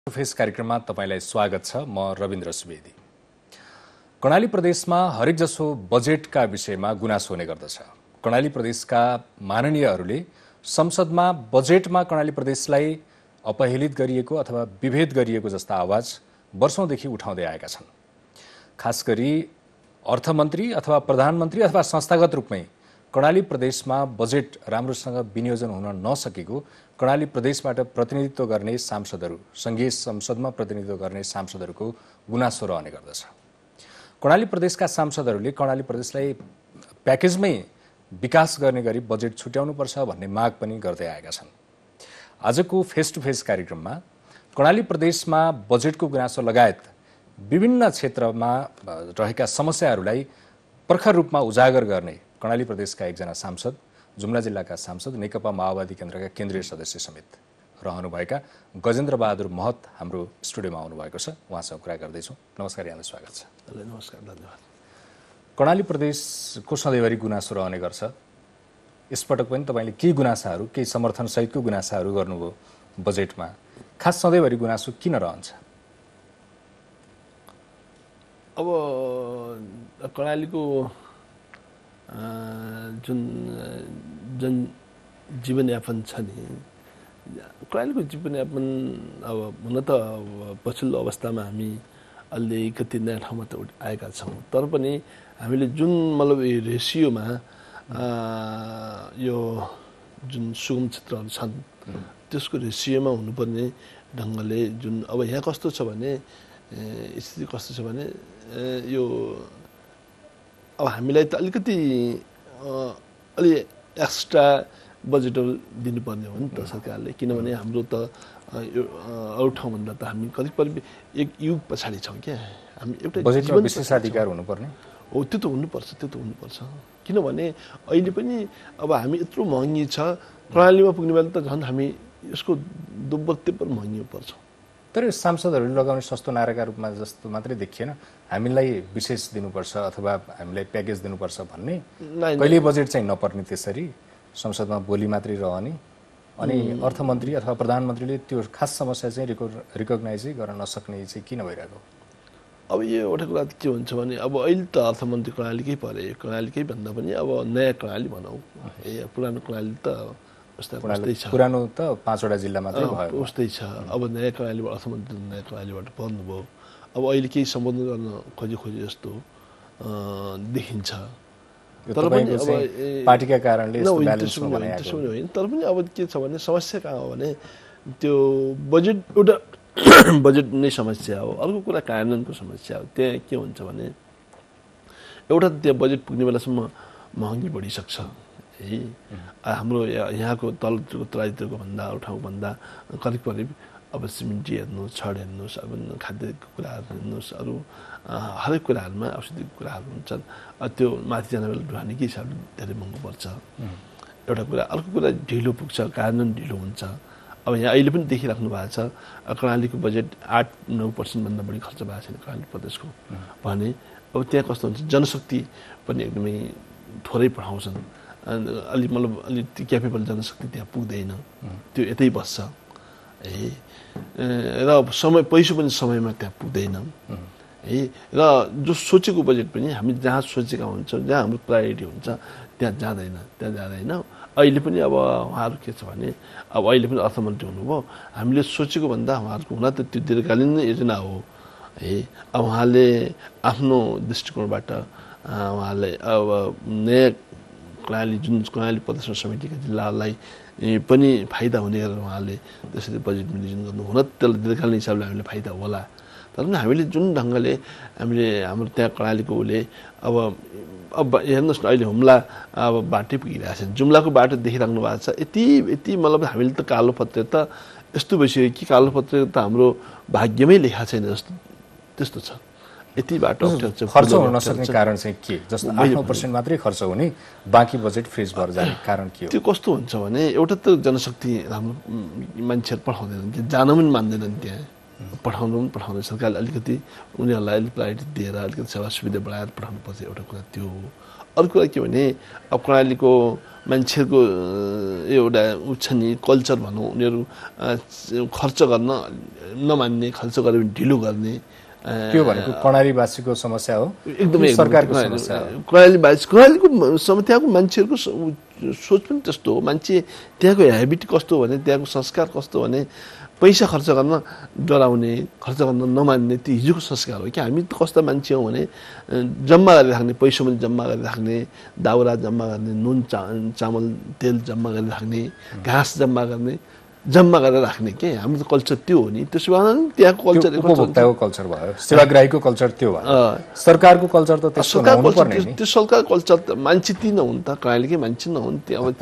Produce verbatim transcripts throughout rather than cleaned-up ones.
Face कार्यक्रममा तपाईलाई स्वागत छ। म रविन्द्र सुवेदी। कर्णाली प्रदेशमा हरेक जसो बजेटका विषयमा गुनासो हुने गर्दछ। कर्णाली प्रदेशका माननीयहरूले संसदमा बजेटमा कर्णाली प्रदेशलाई अपहेलित गरिएको अथवा विभेद गरिएको जस्ता आवाज वर्षौंदेखि उठाउँदै आएका छन्। खास गरी अर्थमन्त्री अथवा प्रधानमन्त्री अथवा संस्थागत रूपमै कर्णाली प्रदेशमा बजेट राम्रोसँग विनियोजन हुन नसकेको कर्णाली प्रदेशबाट प्रतिनिधित्व गर्ने सांसदहरू, संघीय संसदमा प्रतिनिधित्व गर्ने सांसदहरूको गुनासो रहने गर्दछ। कर्णाली प्रदेशका सांसदहरूले कर्णाली प्रदेशलाई प्याकेजमै विकास गर्ने गरी बजेट छुट्याउनुपर्छ भन्ने माग पनि गर्दै आएका छन्। आजको फेस टु फेस कार्यक्रममा कर्णाली प्रदेशमा बजेटको गुनासो लगायत विभिन्न क्षेत्रमा रहेका समस्याहरूलाई प्रखर रूपमा उजागर गर्ने कर्णाली प्रदेशका एकजना सांसद, जुम्ला जिल्लाका सांसद, नेकपा माओवादी केन्द्रका केन्द्रीय सदस्य समेत रहनुभएका गजेन्द्र बहादुर महत हाम्रो स्टुडियोमा आउनुभएको छ। उहाँसँग कुरा गर्दैछौँ। नमस्कार, यहाँलाई स्वागत छ। नमस्कार, धन्यवाद। कर्णाली प्रदेशको सधैँभरि गुनासो रहने गर्छ। यसपटक पनि तपाईँले केही गुनासाहरू, केही समर्थनसहितको गुनासाहरू गर्नुभयो बजेटमा। खास सधैँभरि गुनासो किन रहन्छ? अब कर्णालीको जुन जन जीवनयापन छ नि, कर्णालीको जीवनयापन अब हुन त पछिल्लो अवस्थामा हामी अलि कति नयाँ ठाउँमा त आएका छौँ, तर पनि हामीले जुन मतलब रेसियोमा यो जुन सुगम क्षेत्रहरू छन् त्यसको रेसियोमा हुनुपर्ने ढङ्गले जुन अब यहाँ कस्तो छ भने स्थिति कस्तो छ भने यो अब हामीलाई त अलिकति अलि एक्स्ट्रा बजेटहरू दिनुपर्ने हो नि त सरकारले, किनभने हाम्रो त यो अरू ठाउँभन्दा त हामी करिब करिब एक युग पछाडि छौँ क्या। हामी एउटा बजेटमा विशेषाधिकार हुनुपर्ने हो, त्यो त हुनुपर्छ, त्यो त हुनुपर्छ। किनभने अहिले पनि अब हामी यत्रो महँगी छ, प्रणालीमा पुग्ने बेला त झन् हामी यसको दोब्बर तेब्बर महँगी पर्छौँ। तर सांसदहरूले लगाउने सस्तो नाराका रूपमा जस्तो मात्रै देखिएन, हामीलाई विशेष दिनुपर्छ अथवा हामीलाई प्याकेज दिनुपर्छ भन्ने। कहिले बजेट चाहिँ नपर्ने, त्यसरी संसदमा बोली मात्रै रहने, अनि अर्थमन्त्री अथवा प्रधानमन्त्रीले त्यो खास समस्या चाहिँ रिको रिकग्नाइजै गर्न नसक्ने चाहिँ किन भइरहेको? अब यो एउटा कुरा के हुन्छ भने अब अहिले त अर्थमन्त्री कर्णालीकै परे, कर्णालीकै भन्दा पनि अब नयाँ कर्णाली भनौँ, ए पुरानो कर्णाली त पुरानो त पाँचवटा जिल्ला मात्रै भयो, उस्तै छ। अब नयाँ कर्णालीबाट अर्थमन्त्री नयाँ कर्णालीबाट पर्नुभयो। अब अहिले केही सम्बोधन गर्न खोजी खोजी जस्तो देखिन्छ, तर पनि अब पार्टीका कारणले होइन। तर पनि अब के छ भने समस्या कहाँ हो भने त्यो बजेट एउटा बजेट नै समस्या हो, अर्को कुरा कार्यान्वयनको समस्या हो। त्यहाँ के हुन्छ भने एउटा त्यहाँ बजेट पुग्ने बेलासम्म महँगी बढिसक्छ है। हाम्रो यहाँको तलतिरको तराईतिरको भन्दा अरू ठाउँभन्दा करिब करिब अब सिमेन्टी हेर्नुहोस्, छड हेर्नुहोस्, अब खाद्यको कुराहरू हेर्नुहोस्, अरू हरेक कुराहरूमा औषधिको कुराहरू हुन्छन्। त्यो माथि जाने बेला ढुवानीकै हिसाबले धेरै महँगो पर्छ एउटा कुरा। अर्को कुरा ढिलो पुग्छ, कार्यान्वयन ढिलो हुन्छ। अब यहाँ अहिले पनि देखिराख्नु भएको छ कर्णालीको बजेट आठ नौ पर्सेन्टभन्दा बढी खर्च भएको छैन कर्णाली प्रदेशको भने। अब त्यहाँ कस्तो हुन्छ, जनशक्ति पनि एकदमै थोरै पठाउँछन्, अलि मतलब अलि क्यापेबल जनशक्ति त्यहाँ पुग्दैन, त्यो यतै बस्छ है। र समय पैसा पनि समयमा त्यहाँ पुग्दैन है। र जो सोचेको बजेट पनि हामी जहाँ सोचेका हुन्छौँ, जहाँ हाम्रो प्रायोरिटी हुन्छ त्यहाँ जाँदैन, त्यहाँ जाँदैन। अहिले पनि अब उहाँहरू के छ भने अब अहिले पनि अर्थमन्त्री हुनुभयो, हामीले सोचेको भन्दा उहाँहरूको हुन त त्यो दीर्घकालीन योजना हो है। अब उहाँले आफ्नो दृष्टिकोणबाट उहाँले अब नयाँ कर्णाली जुन कर्णाली प्रदेश समितिका जिल्लाहरूलाई पनि फाइदा हुने गरेर उहाँले त्यसरी बजेट विनियोजन गर्नु हुन त्यसलाई दीर्घकालीन हिसाबले हामीले फाइदा होला। तर पनि हामीले जुन ढङ्गले हामीले हाम्रो त्यहाँ कर्णालीको उसले अब अब हेर्नुहोस् न, अहिले हुम्ला अब बाटै पुगिरहेको छ, जुम्लाको बाटो देखिराख्नु भएको छ। यति यति मतलब हामीले त कालो पत्रे त यस्तो भइसक्यो कि कालो पत्रे त हाम्रो भाग्यमै लेखा छैन जस्तो त्यस्तो छ। यति बाटो खर्च हुन नसक्ने कारण चाहिँ के? जस्तो आठ पर्सेन्ट मात्रै खर्च हुने, बाँकी बजेट फ्रिज भएर जाने कारण के हो? त्यो कस्तो हुन्छ भने एउटा त जनशक्ति राम्रो मान्छेहरू पठाउँदैनन्, जान पनि मान्दैनन्, त्यहाँ पठाउनु पनि पठाउँदैन। सरकारले अलिकति उनीहरूलाई अलिक प्रायोरिटी दिएर अलिकति सेवा सुविधा बढाएर पठाउनु पर्छ, एउटा कुरा त्यो हो। अर्को कुरा के भने अब कर्णालीको मान्छेहरूको एउटा उ छ नि कल्चर भनौँ, उनीहरू खर्च गर्न नमान्ने, खर्च गऱ्यो भने ढिलो गर्ने। त्यो भनेको कर्णालीवासीको समस्या हो, एकदमै सरकारको समस्या हो। कर्णालीवासी कर्णालीको त्यहाँको मान्छेहरूको सोच पनि त्यस्तो हो। मान्छे त्यहाँको हेबिट कस्तो भने, त्यहाँको संस्कार कस्तो भने पैसा खर्च गर्न डराउने, खर्च गर्न नमान्ने, त्यो हिजोको संस्कार हो कि। हामी त कस्ता मान्छे हौँ भने जम्मा गरेर राख्ने, पैसा पनि जम्मा गरेर राख्ने, दाउरा जम्मा गर्ने, नुन चा चामल तेल जम्मा गरेर राख्ने, घाँस जम्मा गर्ने, जम्मा गरेर राख्ने के हाम्रो त कल्चर त्यो हो नि। त्यसो भए त्यहाँको कल्चर उपभोक्ताको कल्चर भयो, सेवाग्राहीको कल्चर त्यो भयो। सरकारको कल्चर त त्यस्तो नहुनु पर्ने नि। त्यो सरकार कल्चर त मान्छे ती नहुन् त, कर्णालीकै मान्छे नहुन् त्यो। अब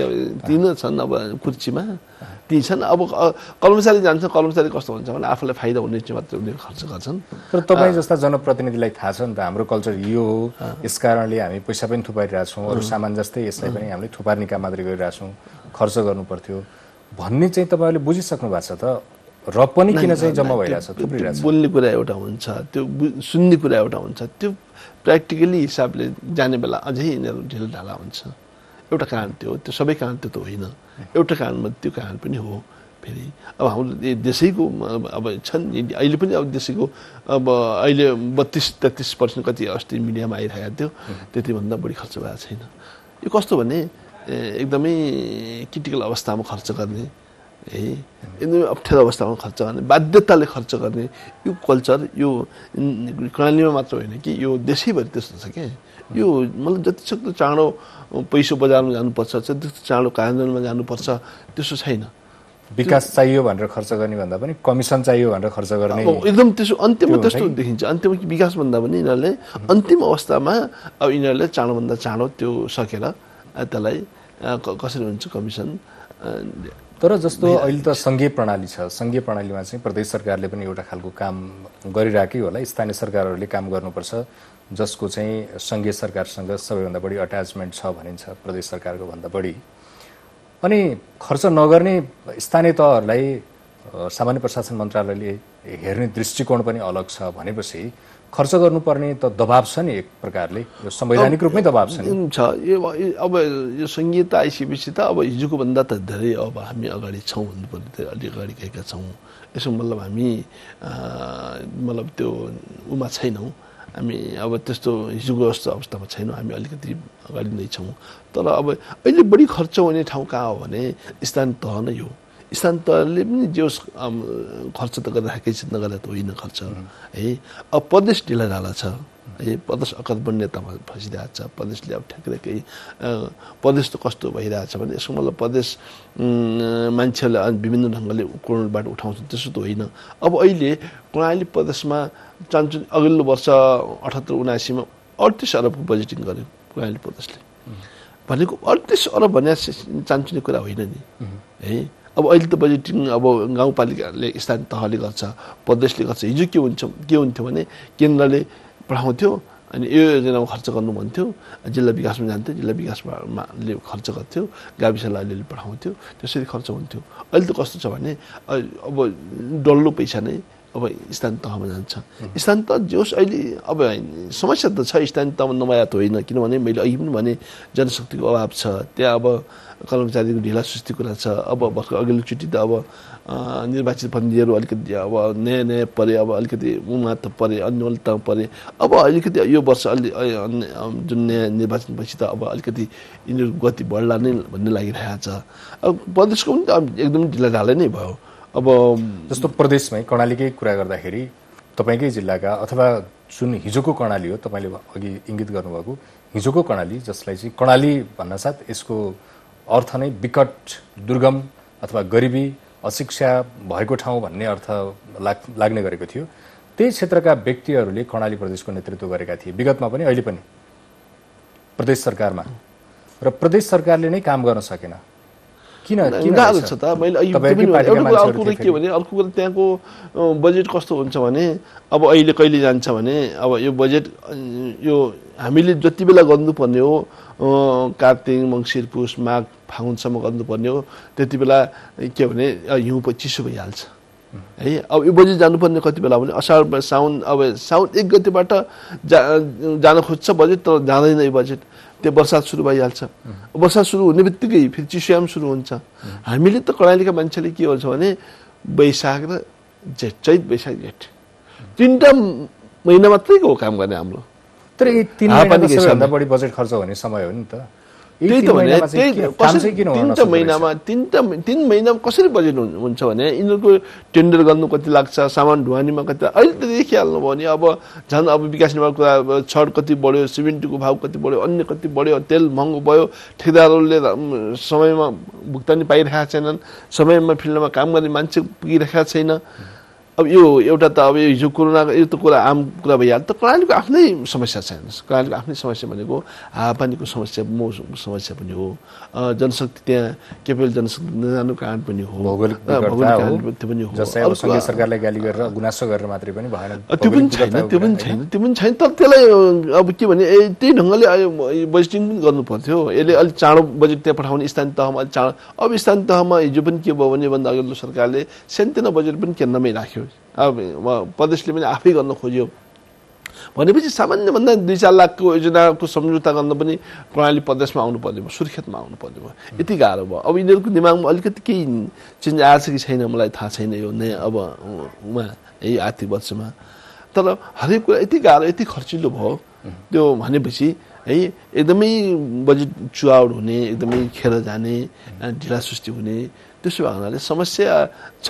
ती नै छन् अब कुर्सीमा, ती छन्। अब कर्मचारी जान्छ, कर्मचारी कस्तो हुन्छ भने आफूलाई फाइदा हुने चाहिँ मात्र उनीहरू खर्च गर्छन्। तर तपाईँ जस्ता जनप्रतिनिधिलाई थाहा छ नि त हाम्रो कल्चर यो हो, यस कारणले हामी पैसा पनि थुपारिरहेछौँ, अरू सामान जस्तै यसलाई पनि हामीले थुपार्ने काम मात्रै गरिरहेछौँ, खर्च गर्नु पर्थ्यो भन्ने चाहिँ तपाईँहरूले बुझिसक्नु भएको छ त, र पनि किन चाहिँ जम्मा भइरहेछ, थुप्रिरहेछ? बोल्ने कुरा एउटा हुन्छ, त्यो सुन्ने कुरा एउटा हुन्छ, त्यो प्र्याक्टिकली हिसाबले जाने बेला अझै यिनीहरू ढिलो ढाला हुन्छ। एउटा कारण त्यो हो, त्यो सबै कारण त्यो त होइन, एउटा कारणमा त्यो कारण पनि हो। फेरि अब हाम्रो देशैको अब छन् अहिले पनि अब देशैको अब अहिले बत्तिस तेत्तिस पर्सेन्ट कति अस्ति मिडियामा आइरहेको थियो, त्यतिभन्दा बढी खर्च भएको छैन। यो कस्तो भने एकदमै क्रिटिकल अवस्थामा खर्च गर्ने, है एकदमै अप्ठ्यारो अवस्थामा खर्च गर्ने, बाध्यताले खर्च गर्ने यो कल्चर यो कर्णालीमा मात्र होइन कि यो देशैभरि त्यस्तो छ क्या। यो मतलब जतिसक्दो चाँडो पैसा बजारमा जानुपर्छ, जति चाँडो कार्यान्वयनमा जानुपर्छ, त्यस्तो छैन। विकास चाहियो भनेर खर्च गर्ने भन्दा पनि कमिसन चाहियो भनेर खर्च गर्ने एकदम त्यसो अन्त्यमा त्यस्तो देखिन्छ। अन्त्यमा विकास भन्दा पनि यिनीहरूले अन्तिम अवस्थामा अब यिनीहरूले चाँडोभन्दा चाँडो त्यो सकेर त्यसलाई कसरी हुन्छ कमिसन। तर जस्तो अहिले त सङ्घीय प्रणाली छ, सङ्घीय प्रणालीमा चाहिँ प्रदेश सरकारले पनि एउटा खालको काम गरिरहेकै होला, स्थानीय सरकारहरूले काम गर्नुपर्छ, जसको चाहिँ सङ्घीय सरकारसँग सबैभन्दा बढी अट्याचमेन्ट छ भनिन्छ प्रदेश सरकारको भन्दा बढी। अनि खर्च नगर्ने स्थानीय तहहरूलाई सामान्य प्रशासन मन्त्रालयले हेर्ने दृष्टिकोण पनि अलग छ भनेपछि खर्च गर्नुपर्ने त दबाब छ नि, एक प्रकारले यो संवैधानिक रूपमै दबाब छ नि छ। यो अब यो सङ्घीयता आइसकेपछि त अब हिजोको भन्दा त धेरै अब हामी अगाडि छौँ भन्नुपर्ने त अलि अगाडि गएका छौँ। यसो मतलब हामी मतलब त्यो उमा छैनौँ, हामी अब त्यस्तो हिजोको जस्तो अवस्थामा छैनौँ, हामी अलिकति अगाडि नै छौँ। तर अब अहिले बढी खर्च हुने ठाउँ कहाँ हो भने स्थानीय तह नै हो। स्थानीय तहले पनि जो खर्च त गरिराखेकै छ, नगरेर त होइन खर्च है। अब प्रदेश ढिला ढाला छ है, प्रदेश अकदबन्यतामा फसिरहेको छ। प्रदेशले अब ठ्याक्कै केही प्रदेश त कस्तो भइरहेछ भने यसको मतलब प्रदेश मान्छेहरूले विभिन्न ढङ्गले कोणबाट उठाउँछन्, त्यसो त होइन। अब अहिले कर्णाली प्रदेशमा चान्चु अघिल्लो वर्ष अठहत्तर उनासीमा अडतिस अरबको बजेटिङ गर्यो कर्णाली प्रदेशले। भनेको अडतिस अरब भने चान्चुने कुरा होइन नि है। अब अहिले त बजेटिङ अब गाउँपालिकाले स्थानीय तहले गर्छ, प्रदेशले गर्छ। हिजो के हुन्छ के हुन्थ्यो भने केन्द्रले पठाउँथ्यो अनि यो योजनामा खर्च गर्नु भन्थ्यो, जिल्ला विकासमा जान्थ्यो, जिल्ला विकासमाले खर्च गर्थ्यो, गाविसलाई अलिअलि पठाउँथ्यो, त्यसरी खर्च हुन्थ्यो। अहिले त कस्तो छ भने अब डल्लो पैसा नै अब स्थानीय तहमा जान्छ। स्थानीय तह जोस् अहिले अब समस्या त छ, स्थानीय तहमा नभए त होइन। किनभने मैले अघि पनि भने जनशक्तिको अभाव छ त्यहाँ, अब कर्मचारीको ढिला सुस्ती कुरा छ। अब भर्खर अघिल्लोचोटि त अब निर्वाचित प्रतिनिधिहरू अलिकति अब नयाँ नयाँ परे, अब अलिकति उमा त परे, अन्यलता परे। अब अलिकति यो वर्ष अलि जुन नयाँ निर्वाचन पछि त अब अलिकति यिनीहरू गति बढ्ला नै भन्ने लागिरहेको छ। अब प्रदेशको पनि त एकदम ढिला ढाला नै भयो। अब जस्तो प्रदेशमै कर्णालीकै कुरा गर्दाखेरि तपाईँकै जिल्लाका अथवा जुन हिजोको कर्णाली हो, तपाईँले अघि इङ्गित गर्नुभएको हिजोको कर्णाली, जसलाई चाहिँ कर्णाली भन्नासाथ यसको अर्थ नै विकट, दुर्गम अथवा गरिबी, अशिक्षा भएको ठाउँ भन्ने अर्थ लाग लाग्ने गरेको थियो। त्यही क्षेत्रका व्यक्तिहरूले कर्णाली प्रदेशको नेतृत्व गरेका थिए विगतमा पनि, अहिले पनि प्रदेश सरकारमा, र प्रदेश सरकारले नै काम गर्न सकेन। किन गाह्रो छ त। मैले अर्को कुरा के भने अर्को कुरा त्यहाँको बजेट कस्तो हुन्छ भने अब अहिले कहिले जान्छ भने अब यो बजेट यो हामीले जति बेला गर्नुपर्ने हो कार्तिक मङ्सिर पुष माघ फागुनसम्म गर्नुपर्ने हो, त्यति बेला के भने हिउँ चिसो भइहाल्छ है। अब यो बजेट जानुपर्ने कति बेला भने असार साउन, अब साउन एक गतिबाट जा जान खोज्छ बजेट, तर जाँदैन यो बजेट। त्यो बर्सात सुरु भइहाल्छ। बर्सात सुरु हुने बित्तिकै फेरि चिसोयाम सुरु हुन्छ। हामीले त कर्णालीका मान्छेले के गर्छ भने वैशाख र जेठ, चैत वैशाख जेठ तिनवटा महिना मात्रै हो काम गर्ने हाम्रो। तर यी तीन महिना सबैभन्दा बढी बजेट खर्च हुने समय हो नि त। त्यही त भने तिनवटा महिनामा तिनवटा तिन महिनामा कसरी बजेट हुन्छ भने यिनीहरूको टेन्डर गर्नु कति लाग्छ, सामान ढुवानीमा कति। अहिले त देखिहाल्नु भयो नि अब झन् अब विकास निर्माण कुरा छड कति बढ्यो, सिमेन्टको भाउ कति बढ्यो, अन्य कति बढ्यो, तेल महँगो भयो, ठेकेदारहरूले समयमा भुक्तानी पाइरहेका छैनन्, समयमा फिल्डमा काम गर्ने मान्छे पुगिरहेका छैन। अब यो एउटा त अब हिजो कोरोनाको यो त कुरा आम कुरा भइहाल्यो। त कर्णालीको आफ्नै समस्या छैन। कर्णालीको आफ्नै समस्या भनेको हावापानीको समस्या, मौसमको समस्या पनि हो, जनशक्ति त्यहाँ केपेल जनशक्ति नजानुको कारण पनि हो, भौगोलिक कारण पनि हो। जस्तै अब सङ्घीय सरकारलाई गाली गरेर गुनासो गरेर मात्रै पनि भएन। त्यो पनि छैन, त्यो पनि छैन, त्यो पनि छैन। तर त्यसलाई अब के भने ए त्यही ढङ्गले बजेटिङ पनि गर्नु पर्थ्यो। यसले अलिक चाँडो बजेट त्यहाँ पठाउने स्थानीय तहमा अलिक चाँडो। अब स्थानीय तहमा हिजो पनि के भयो भने भन्दा अघिल्लो सरकारले सानोतिनो बजेट पनि केन्द्रमै राख्यो। अब प्रदेशले पनि आफै गर्न खोज्यो भनेपछि सामान्यभन्दा दुई चार लाखको योजनाको सम्झौता गर्न पनि कर्णाली प्रदेशमा आउनु पर्ने भयो, सुर्खेतमा आउनु पर्ने भयो। यति गाह्रो भयो। अब यिनीहरूको दिमागमा अलिकति केही चेन्ज आएछ कि छैन मलाई थाहा छैन यो नयाँ अब उमा यही आर्थिक वर्षमा। तर हरेक कुरा यति गाह्रो, यति खर्चिलो भयो त्यो भनेपछि है एकदमै बजेट चुहाउट हुने, एकदमै खेर जाने, ढिला सुस्ती हुने, त्यसो भएको हुनाले समस्या छ।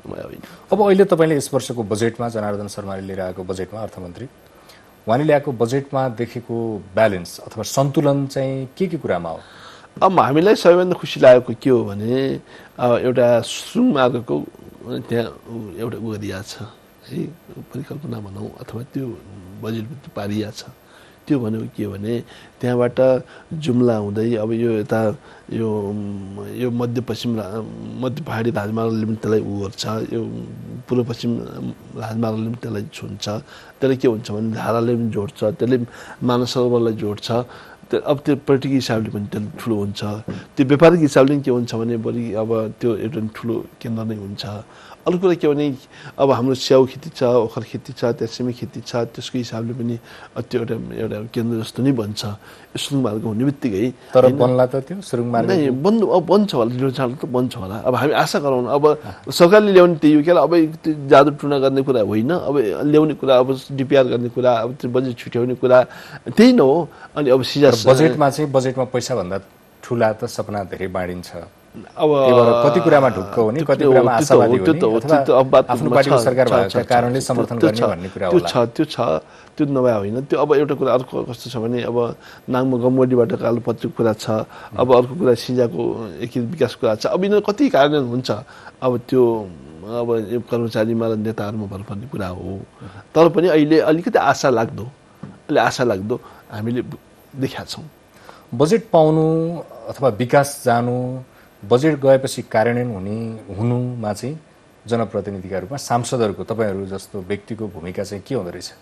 अब अहिले तपाईँले यस वर्षको बजेटमा जनार्दन शर्माले लिएर आएको बजेटमा अर्थमन्त्री उहाँले ल्याएको बजेटमा देखेको ब्यालेन्स अथवा सन्तुलन चाहिँ के के कुरामा हो? अब हामीलाई सबैभन्दा खुसी लागेको के हो भने एउटा सुरुङ मार्गको त्यहाँ एउटा उ गरिया छ है, परिकल्पना भनौँ अथवा त्यो बजेटभित्र पारिया छ। त्यो भनेको के भने त्यहाँबाट जुम्ला हुँदै अब यो यता यो यो मध्यपश्चिम मध्य पहाडी राजमार्गले पनि त्यसलाई उ गर्छ, यो पूर्व पश्चिम राजमार्गले पनि त्यसलाई छुन्छ। त्यसले के हुन्छ भने धाराले पनि जोड्छ, त्यसले मानस सरोवरलाई जोड्छ। त्यो अब त्यो पर्यटकीय हिसाबले पनि त्यो ठुलो हुन्छ। त्यो व्यापारिक हिसाबले पनि के हुन्छ भने बढी अब त्यो एउटा ठुलो केन्द्र नै हुन्छ। अर्को कुरा के भने अब हाम्रो स्याउ खेती छ, ओखर खेती छ, त्यहाँ सिमी खेती छ, त्यसको हिसाबले पनि त्यो एउटा एउटा केन्द्र जस्तो नै बन्छ सुरुङ मार्ग हुने बित्तिकै। तर बन्ला त त्यो सुरुङ मार्ग नै बन्नु अब बन्छ होला, ढिलोचाँडो त बन्छ होला। अब हामी आशा गरौँ। अब सरकारले ल्याउने त्यही हो क्या, अब जादु टुना गर्ने कुरा होइन। अब ल्याउने कुरा अब डिपिआर गर्ने कुरा, अब त्यो बजेट छुट्याउने कुरा त्यही न हो। अनि अब सिजा बजेटमा चाहिँ बजेटमा पैसाभन्दा ठुला त सपना धेरै बाँडिन्छ। अब कति कुरामा ढुक्क हुने, कति कुरामा आशावादी हुने, आफ्नो पार्टीको सरकार भएको कारणले समर्थन गर्ने भन्ने कुरा त्यो छ। त्यो छ, त्यो नभए होइन। त्यो अब एउटा कुरा अर्को कस्तो छ भने अब नाङमा गमगढीबाट कालोपत्रीको कुरा छ, अब अर्को कुरा सिंजाको एकीकृत विकास कुरा छ। अब यिनीहरू कति कार्यान्वयन हुन्छ अब त्यो अब यो कर्मचारीमा र नेताहरूमा भरपर्ने कुरा हो। तर पनि अहिले अलिकति आशा लाग्दो अहिले आशा लाग्दो हामीले देखेका छौँ। बजेट पाउनु अथवा विकास जानु, बजेट गएपछि कार्यान्वयन हुने हुनुमा चाहिँ जनप्रतिनिधिका रूपमा सांसदहरूको तपाईँहरू जस्तो व्यक्तिको भूमिका चाहिँ के हुँदो रहेछ?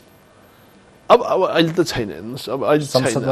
अब अब अहिले त छैन। हेर्नुहोस् अब अहिले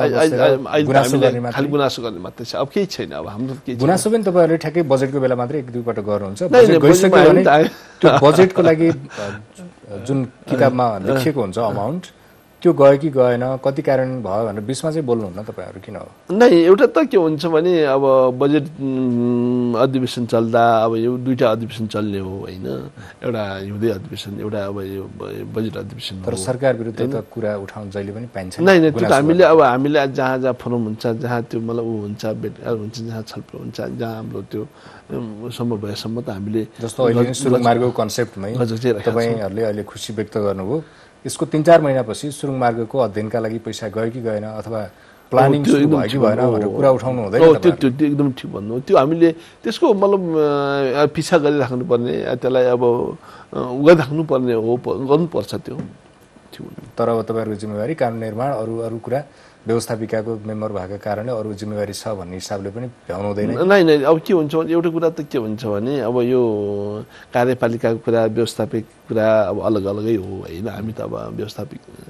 खालि गुनासो गर्ने मात्रै छ, अब केही छैन। अब हाम्रो केही गुनासो पनि तपाईँहरूले ठ्याक्कै बजेटको बेला मात्रै एक दुईपल्ट गर्नुहुन्छ। त्यो बजेटको लागि जुन किताबमा लेखिएको हुन्छ अमाउन्ट त्यो गयो कि गएन, कति कार्यान्वयन भयो भनेर बिचमा चाहिँ बोल्नुहुन्न तपाईँहरू किन हो? नै एउटा त के हुन्छ भने अब बजेट अधिवेशन चल्दा अब यो दुईवटा अधिवेशन चल्ने हो होइन, एउटा हिउँदे अधिवेशन, एउटा अब यो बजेट अधिवेशन। तर सरकार विरुद्ध त कुरा उठाउन जहिले पनि पाइन्छ नै नै। त्यो त हामीले अब हामीले जहाँ जहाँ फोरम हुन्छ, जहाँ त्यो मतलब ऊ हुन्छ, भेटघाट हुन्छ, जहाँ छलफल हुन्छ, जहाँ हाम्रो त्यो सम्भव भएसम्म त हामीले जस्तो अहिले सुरुङ मार्गको कन्सेप्टमै तपाईँहरूले अहिले खुसी व्यक्त गर्नुभयो। यसको तीन चार महिनापछि सुरुङ मार्गको अध्ययनका लागि पैसा गयो कि गएन अथवा प्लानिङ सुरु भयो कि भएन भनेर कुरा उठाउनु हुँदैन? त्यो त्यो एकदम ठिक भन्नु। त्यो हामीले त्यसको मतलब पिछा गरिराख्नु पर्ने, त्यसलाई अब गरिराख्नु पर्ने हो, गर्नुपर्छ त्यो। तर अब तपाईँहरूको जिम्मेवारी कानुन निर्माण, अरू अरू कुरा व्यवस्थापिकाको मेम्बर भएको कारणले अरू जिम्मेवारी छ भन्ने हिसाबले पनि भ्याउनु हुँदैन? नै नै। अब के हुन्छ भने एउटा कुरा त के हुन्छ भने अब यो कार्यपालिकाको कुरा, व्यवस्थापिक कुरा अब अलग अलगै हो होइन। हामी त अब व्यवस्थापिक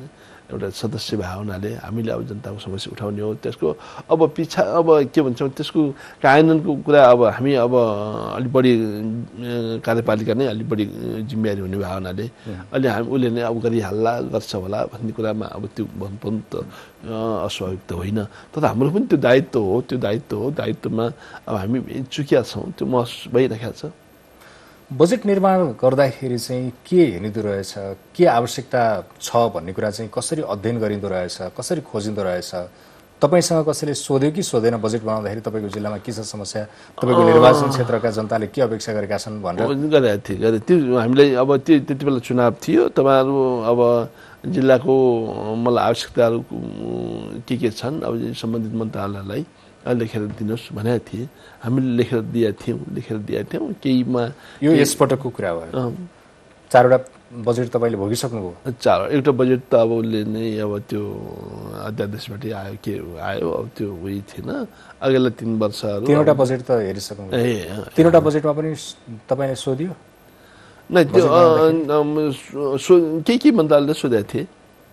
एउटा सदस्य भए हुनाले हामीले अब जनताको समस्या उठाउने हो। त्यसको अब पिछा अब के भन्छौँ त्यसको कार्यान्वयनको कुरा अब हामी अब अलिक बढी कार्यपालिका नै अलिक बढी जिम्मेवारी हुने भए हुनाले अहिले हामी उसले नै अब गरिहाल्ला गर्छ होला भन्ने कुरामा अब त्यो भन्नु त अस्वाभाविक त होइन। तर हाम्रो पनि त्यो दायित्व हो त्यो दायित्व हो दायित्वमा अब हामी चुकिया छौँ त्यो महसुस भइरहेको छ। बजेट निर्माण गर्दाखेरि चाहिँ के हेर्निदो रहेछ, के आवश्यकता छ भन्ने कुरा चाहिँ कसरी अध्ययन गरिँदो रहेछ, कसरी खोजिँदो रहेछ? तपाईँसँग कसैले सोध्यो कि सोधेन बजेट बनाउँदाखेरि तपाईँको जिल्लामा के छ समस्या, तपाईँको निर्वाचन क्षेत्रका जनताले के अपेक्षा गरेका छन् भनेर? गरेका थिएँ गरे त्यो हामीलाई अब त्यो त्यति बेला चुनाव थियो। तपाईँहरू अब जिल्लाको मलाई आवश्यकताहरू के के छन् अब सम्बन्धित मन्त्रालयलाई लेखेर दिनुहोस् भनेका थिएँ। हामीले लेखेर दिएका थियौँ लेखेर दिएका थियौँ केहीमा यो यसपटकको कुरा भयो। चारवटा बजेट तपाईँले भोगिसक्नुभयो? चार एउटा बजेट त अब उसले नै अब त्यो अध्यादेशबाटै आयो के आयो अब त्यो उयो थिएन। अघिल्ला तिन वर्षहरू तिनवटा बजेट त हेरिसक्नुभयो? ए तिनवटा बजेटमा पनि तपाईँले सोधियो? नै त्यो केही केही मन्त्रालयले सोधेका थिए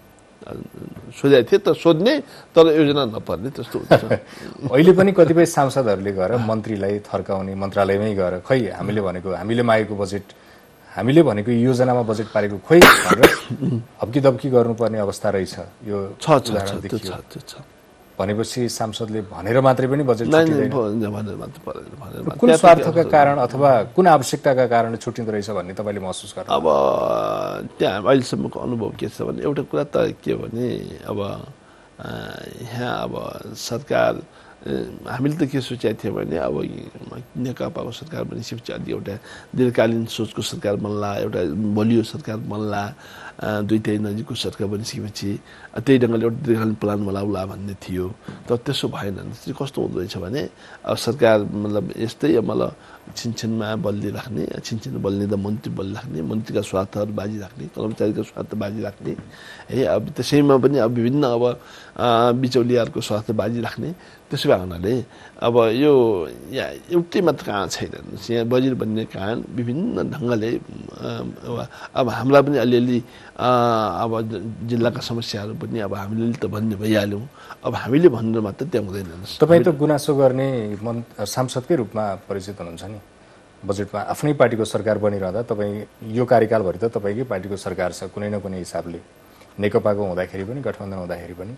सोधेका थिए त सोध्ने तर योजना नपर्ने त्यस्तो हुन्छ। अहिले पनि कतिपय सांसदहरूले गएर मन्त्रीलाई थर्काउने मन्त्रालयमै गएर खै हामीले भनेको हामीले मागेको बजेट हामीले भनेको योजनामा बजेट पारेको खोइ भनेर हप्की दप्की गर्नुपर्ने अवस्था रहेछ। यो छ छ भनेपछि सांसदले भनेर मात्रै पनि बजेट छुट्टिँदैन। कुन स्वार्थका कारण अथवा कुन आवश्यकताका कारण छुट्टिँदो रहेछ भन्ने तपाईँले महसुस गर्नु? अब त्यहाँ अहिलेसम्मको अनुभव के छ भने एउटा कुरा त के भने अब यहाँ अब सरकार हामीले त के सोचेका थियौँ भने अब नेकपाको सरकार बनिसकेपछि अलि एउटा दीर्घकालीन सोचको सरकार बन्ला, एउटा बलियो सरकार बन्ला, दुई तय नजिकको सरकार बनिसकेपछि त्यही ढङ्गले एउटा दीर्घकालीन प्लान बनाउला भन्ने थियो। तर त्यसो भएन। त्यसरी कस्तो हुँदो रहेछ भने अब सरकार मतलब यस्तै मतलब छिनछिनमा बल्ली राख्ने, छिनछिन बल्ने त मन्त्री बल्ली राख्ने, मन्त्रीका स्वार्थहरू बाजी राख्ने, कर्मचारीका स्वार्थ बाजी राख्ने है। अब त्यसैमा पनि अब विभिन्न अब बिचौलियाहरूको स्वार्थ बाजी राख्ने। त्यसो भए हुनाले अब यो यहाँ एउटै मात्र कारण छैन। यहाँ बजेट बन्ने कारण विभिन्न ढङ्गले अब हामीलाई पनि अलिअलि अब जिल्लाका समस्याहरू पनि अब हामीले त भन्ने भइहाल्यौँ। अब हामीले भनेर मात्र त्यहाँ हुँदैन। तपाईँ त गुनासो गर्ने मन सांसदकै रूपमा परिचित हुनुहुन्छ नि। बजेटमा आफ्नै पार्टीको सरकार बनिरहँदा तपाईँ यो कार्यकालभरि त तपाईँकै पार्टीको सरकार छ कुनै न कुनै हिसाबले, नेकपाको हुँदाखेरि पनि गठबन्धन हुँदाखेरि पनि,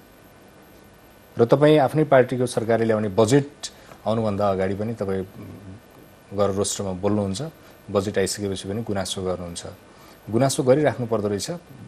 र तपाईँ आफ्नै पार्टीको सरकारले ल्याउने बजेट आउनुभन्दा अगाडि पनि तपाईँ गएर रोस्टरमा बोल्नुहुन्छ, बजेट आइसकेपछि पनि गुनासो गर्नुहुन्छ। गुनासो गरिराख्नु पर्दो रहेछ?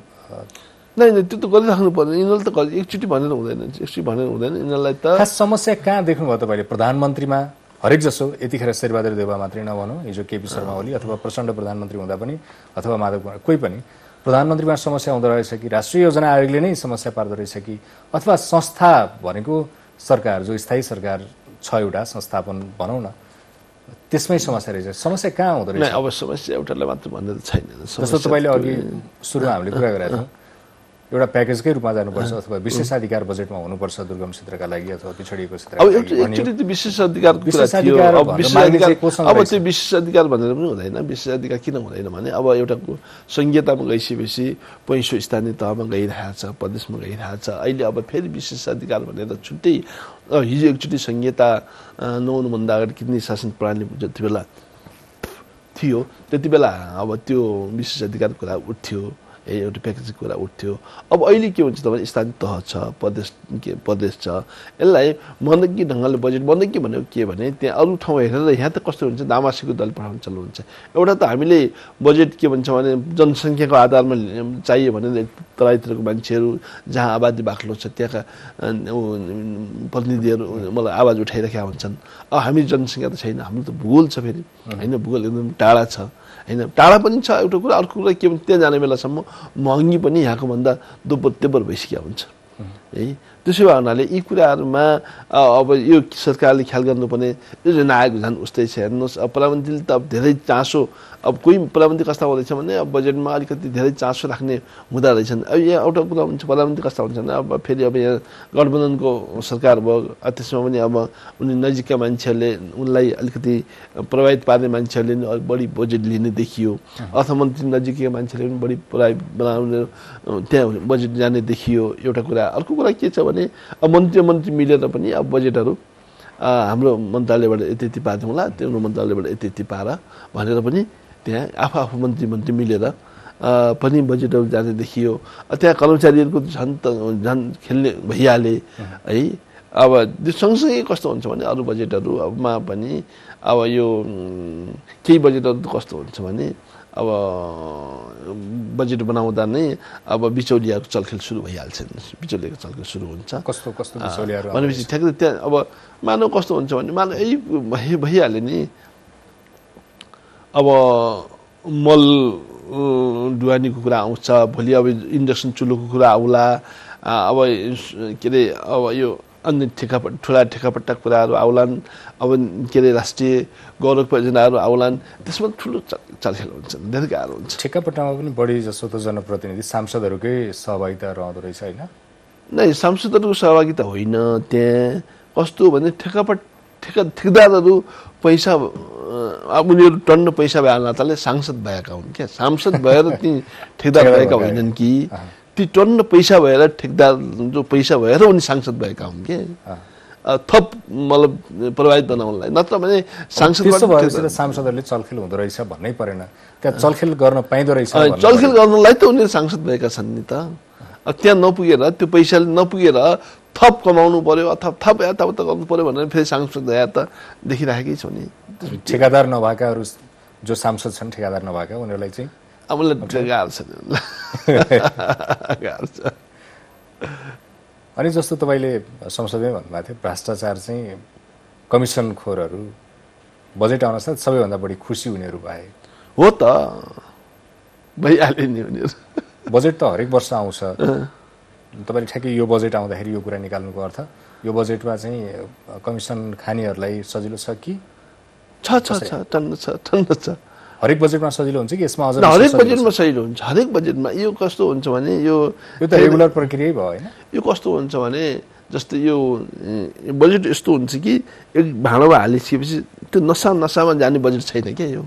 नै नै त्यो त गरिराख्नु पर्दैन। यिनीहरूले त एकचोटि भनेर हुँदैन, एकचोटि भनेर हुँदैन यिनीहरूलाई त। खास समस्या कहाँ देख्नुभयो तपाईँले? प्रधानमन्त्रीमा हरेक जसो यतिखेर शेरबहादुर देउवा मात्रै नभनौँ, हिजो केपी शर्मा ओली अथवा प्रचण्ड प्रधानमन्त्री हुँदा पनि अथवा माधव कुमार कोही पनि प्रधानमन्त्रीमा समस्या हुँदो रहेछ कि राष्ट्रिय योजना आयोगले नै समस्या पार्दो रहेछ कि अथवा संस्था भनेको सरकार जो स्थायी सरकार छ एउटा संस्थापन भनौँ न त्यसमै समस्या रहेछ? समस्या कहाँ हुँदो रहेछ? अब समस्या एउटालाई मात्र भन्ने त छैन। जस्तो तपाईँले अघि सुरुमा हामीले कुरा गरेका थियौँ एउटा प्याकेजकै रूपमा जानुपर्छ अथवा विशेषाधिकार बजेटमा हुनुपर्छ दुर्गम क्षेत्रका लागि अथवा पिछडिएको क्षेत्रका लागि। अब एक्चुअली त्यो विशेषाधिकारको कुरा थियो। अब विशेषाधिकार अब त्यो विशेषाधिकार भनेर पनि हुँदैन। विशेषाधिकार किन हुँदैन भने अब एउटा संहितामा गइसकेपछि पैँसो स्थानीय तहमा गइरहेको छ, प्रदेशमा गइरहेको छ। अहिले अब फेरि विशेषाधिकार भनेर छुट्टै हिजो एकचोटि संहिता नहुनुभन्दा अगाडि किन्ने शासन प्रणाली जति बेला थियो त्यति बेला अब त्यो विशेषाधिकारको कुरा उठ्थ्यो, एउटा प्याकेजको कुरा उठ्थ्यो। अब अहिले के हुन्छ त भने स्थानीय तह छ, प्रदेश के प्रदेश छ, यसलाई मन्दकी ढङ्गले बजेट मन्दकी भनेको के भने त्यहाँ अरू ठाउँ हेरेर यहाँ त कस्तो हुन्छ दामासीको दल पठाउनु चल्नुहुन्छ। एउटा त हामीले बजेट के भन्छ भने जनसङ्ख्याको आधारमा चाहियो भने तराईतिरको मान्छेहरू जहाँ आबादी बाक्लो छ त्यहाँका प्रतिनिधिहरू मलाई आवाज उठाइरहेका हुन्छन्। अब हामी जनसङ्ख्या त छैन, हाम्रो त भूगोल छ फेरि होइन, भूगोल एकदम टाढा छ होइन, टाढा पनि छ एउटा कुरा। अर्को कुरा के भने त्यहाँ जाने बेलासम्म महँगी पनि यहाँको भन्दा दोब्बर तेब्बर भइसकेको हुन्छ है। त्यसो भए हुनाले यी कुराहरूमा अब यो सरकारले ख्याल गर्नुपर्ने यो जुन आएको झन् उस्तै छ हेर्नुहोस्। अब प्रधानमन्त्रीले त अब धेरै चासो अब कोही प्रधानमन्त्री कस्ता हुँदैछ भने अब बजेटमा अलिकति धेरै चासो राख्ने हुँदो रहेछन्। अब यहाँ एउटा कुरा हुन्छ प्रधानमन्त्री कस्ता हुन्छ भने अब फेरि अब यहाँ गठबन्धनको सरकार भयो त्यसमा पनि अब उनी नजिकका मान्छेहरूले उनलाई अलिकति प्रभावित पार्ने मान्छेहरूले पनि बढी बजेट लिने देखियो। अर्थमन्त्री नजिकका मान्छेले पनि बढी प्रभावित बनाउने त्यहाँ बजेट जाने देखियो एउटा कुरा। अर्को कुरा के छ भने अब मन्त्री मन्त्री मिलेर पनि अब बजेटहरू हाम्रो मन्त्रालयबाट यति यति पार्छौँ होला त्यो मन्त्रालयबाट यति यति पार भनेर पनि त्यहाँ आफू आफू मन्त्री मन्त्री मिलेर पनि बजेटहरू जाने देखियो। त्यहाँ कर्मचारीहरूको झन् त झन् खेल्ने भइहाले है। अब त्यो सँगसँगै कस्तो हुन्छ भने अरू बजेटहरूमा पनि अब यो केही बजेटहरू कस्तो हुन्छ भने अब बजेट बनाउँदा नै अब बिचौलियाको चलखेल सुरु भइहाल्छ। बिचौलियाको चलखेल सुरु हुन्छ। कस्तो कस्तो बिचौलियाहरू भनेपछि ठ्याक्कै त्यहाँ अब मानव कस्तो हुन्छ भने मानव यही भइ भइहाल्यो नि। अब मल ढुवानीको कुरा आउँछ भोलि अब इन्डक्सन चुलोको कुरा आउला अब के अरे अब यो अन्य ठेका ठुला ठेकापट्टा कुराहरू आउलान् अब के अरे राष्ट्रिय गौरव परियोजनाहरू आउलान् त्यसमा ठुलो चलखेल हुन्छ धेरै गाह्रो हुन्छ। ठेकापट्टामा पनि बढी जसो त जनप्रतिनिधि सांसदहरूकै सहभागिता रहँदो रहेछ होइन? नै सांसदहरूको सहभागिता होइन। त्यहाँ कस्तो भने ठेकापट ठेका ठेकदारहरू पैसा अब उनीहरू टन्न पैसा भए नाताले सांसद भएका हुन् क्या। सांसद भएर ती ठेकदार भएका होइनन् कि ती टन्न पैसा भएर ठेकदार जो पैसा भएर उनी सांसद भएका हुन् कि थप मतलब प्रभावित बनाउनलाई। नत्र भने सांसद सांसदहरूले चलखेल हुँदो रहेछ भन्नै परेन। त्यहाँ चलखेल गर्न पाइँदो रहेछ चलखेल गर्नलाई त उनीहरू सांसद भएका छन् नि त। त्यहाँ नपुगेर त्यो पैसाले नपुगेर थप कमाउनु पर्यो अथवा थप यताउता गर्नु पर्यो भनेर फेरि सांसद भए त देखिराखेकै छ नि। ठेकादार नभएकाहरू जो सांसद छन् ठेकादार नभएका उनीहरूलाई चाहिँ अब उनीहरूलाई गाह्रो छ गाह्रो छ। अनि जस्तो तपाईँले संसदमै भन्नुभएको थियो भ्रष्टाचार चाहिँ कमिसनखोरहरू बजेट आउन साथ सबैभन्दा बढी खुसी हुनेहरू भए हो त भइहाल्यो नि उनीहरू। बजेट त हरेक वर्ष आउँछ तपाईँले ठ्याक्कै यो बजेट आउँदाखेरि यो कुरा निकाल्नुको अर्थ यो बजेटमा चाहिँ कमिसन खानेहरूलाई सजिलो छ कि छ छ छ टन्न छ टन्न छ। हरेक बजेटमा सजिलो हुन्छ कि यसमा अझ हरेक बजेटमा सजिलो हुन्छ। हरेक बजेटमा यो कस्तो हुन्छ भने यो यो त रेगुलर प्रक्रिया भयो होइन? यो कस्तो हुन्छ भने जस्तै यो बजेट यस्तो हुन्छ कि एक भाँडोमा हालिसकेपछि त्यो नसा नसामा जाने बजेट छैन क्या। यो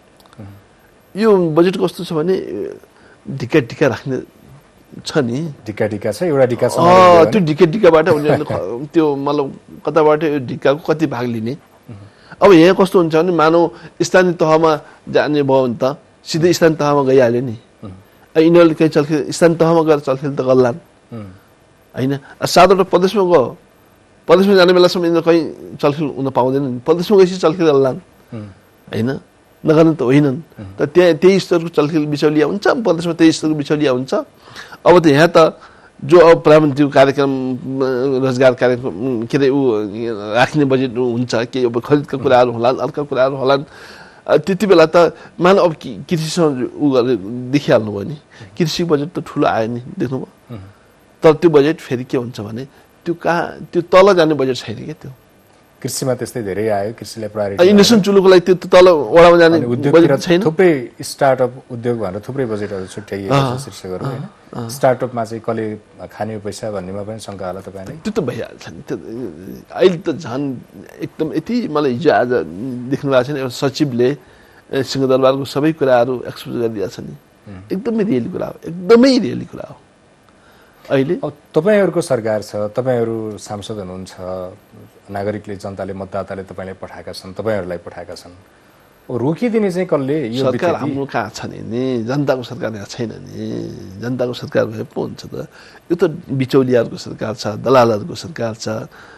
यो बजेट कस्तो छ भने ढिक्का ढिक्का राख्ने छ नि। ढिक्का ढिक्का छ एउटा ढिक्का छ त्यो ढिक्का ढिक्काबाट उनीहरूले त्यो मतलब कताबाट यो ढिक्काको कति भाग लिने। अब यहाँ कस्तो हुन्छ भने मानव स्थानीय तहमा जाने भयो भने त सिधै स्थानीय तहमा गइहाल्यो नि। यिनीहरूले कहीँ चलखेल स्थानीय तहमा गएर चलखेल त गर्लान् होइन। सातवटा प्रदेशमा गयो प्रदेशमा जाने बेलासम्म यिनीहरू कहीँ चलखेल हुन पाउँदैनन्। प्रदेशमा गएपछि चलखेल गर्लान् होइन नगर्ने त होइनन्। त त्यहाँ त्यही स्तरको चलखेल बिचौलिया हुन्छ प्रदेशमा त्यही स्तरको बिचौलिया हुन्छ। अब त यहाँ त जो अब प्रधानमन्त्रीको कार्यक्रम रोजगार कार्यक्रम के अरे ऊ राख्ने बजेट हुन्छ कि अब खरिदका कुराहरू होलान् अर्का कुराहरू होलान् त्यति बेला त मान अब कृषिसँग ऊ गरेर देखिहाल्नु भयो नि। कृषि बजेट त ठुलो आयो नि देख्नुभयो। तर त्यो बजेट फेरि के हुन्छ भने त्यो कहाँ त्यो तल जाने बजेट छैन क्या। त्यो कृषिमा त्यस्तै धेरै आयो कृषिलाई प्रायोरिटी इन्डक्सन चुलोको लागि त्यो तल ओडामा जाने बजेट छैन। थुप्रै स्टार्टअप उद्योग भनेर थुप्रै बजेटहरू छुट्याइएको छ शीर्षकहरू होइन। स्टार्टअपमा चाहिँ कसले खाने पैसा भन्नेमा पनि शङ्का होला तपाईँलाई? त्यो त भइहाल्छ नि। त्यो अहिले त झन् एकदम यति मलाई हिजो आज देख्नु भएको छ नि एउटा सचिवले सिंहदरबारको सबै कुराहरू एक्सपोज गरिदिएको छ नि। एकदमै रियली कुरा हो एकदमै रियली कुरा हो। अहिले तपाईँहरूको सरकार छ तपाईँहरू सांसद हुनुहुन्छ नागरिकले जनताले मतदाताले तपाईँलाई पठाएका छन् तपाईँहरूलाई पठाएका छन् रोकिदिने चाहिँ कसले? यो सरकार हाम्रो कहाँ छ नि जनताको सरकार यहाँ छैन नि। जनताको सरकार भए पो हुन्छ त। यो त बिचौलियाहरूको सरकार छ दलालहरूको सरकार छ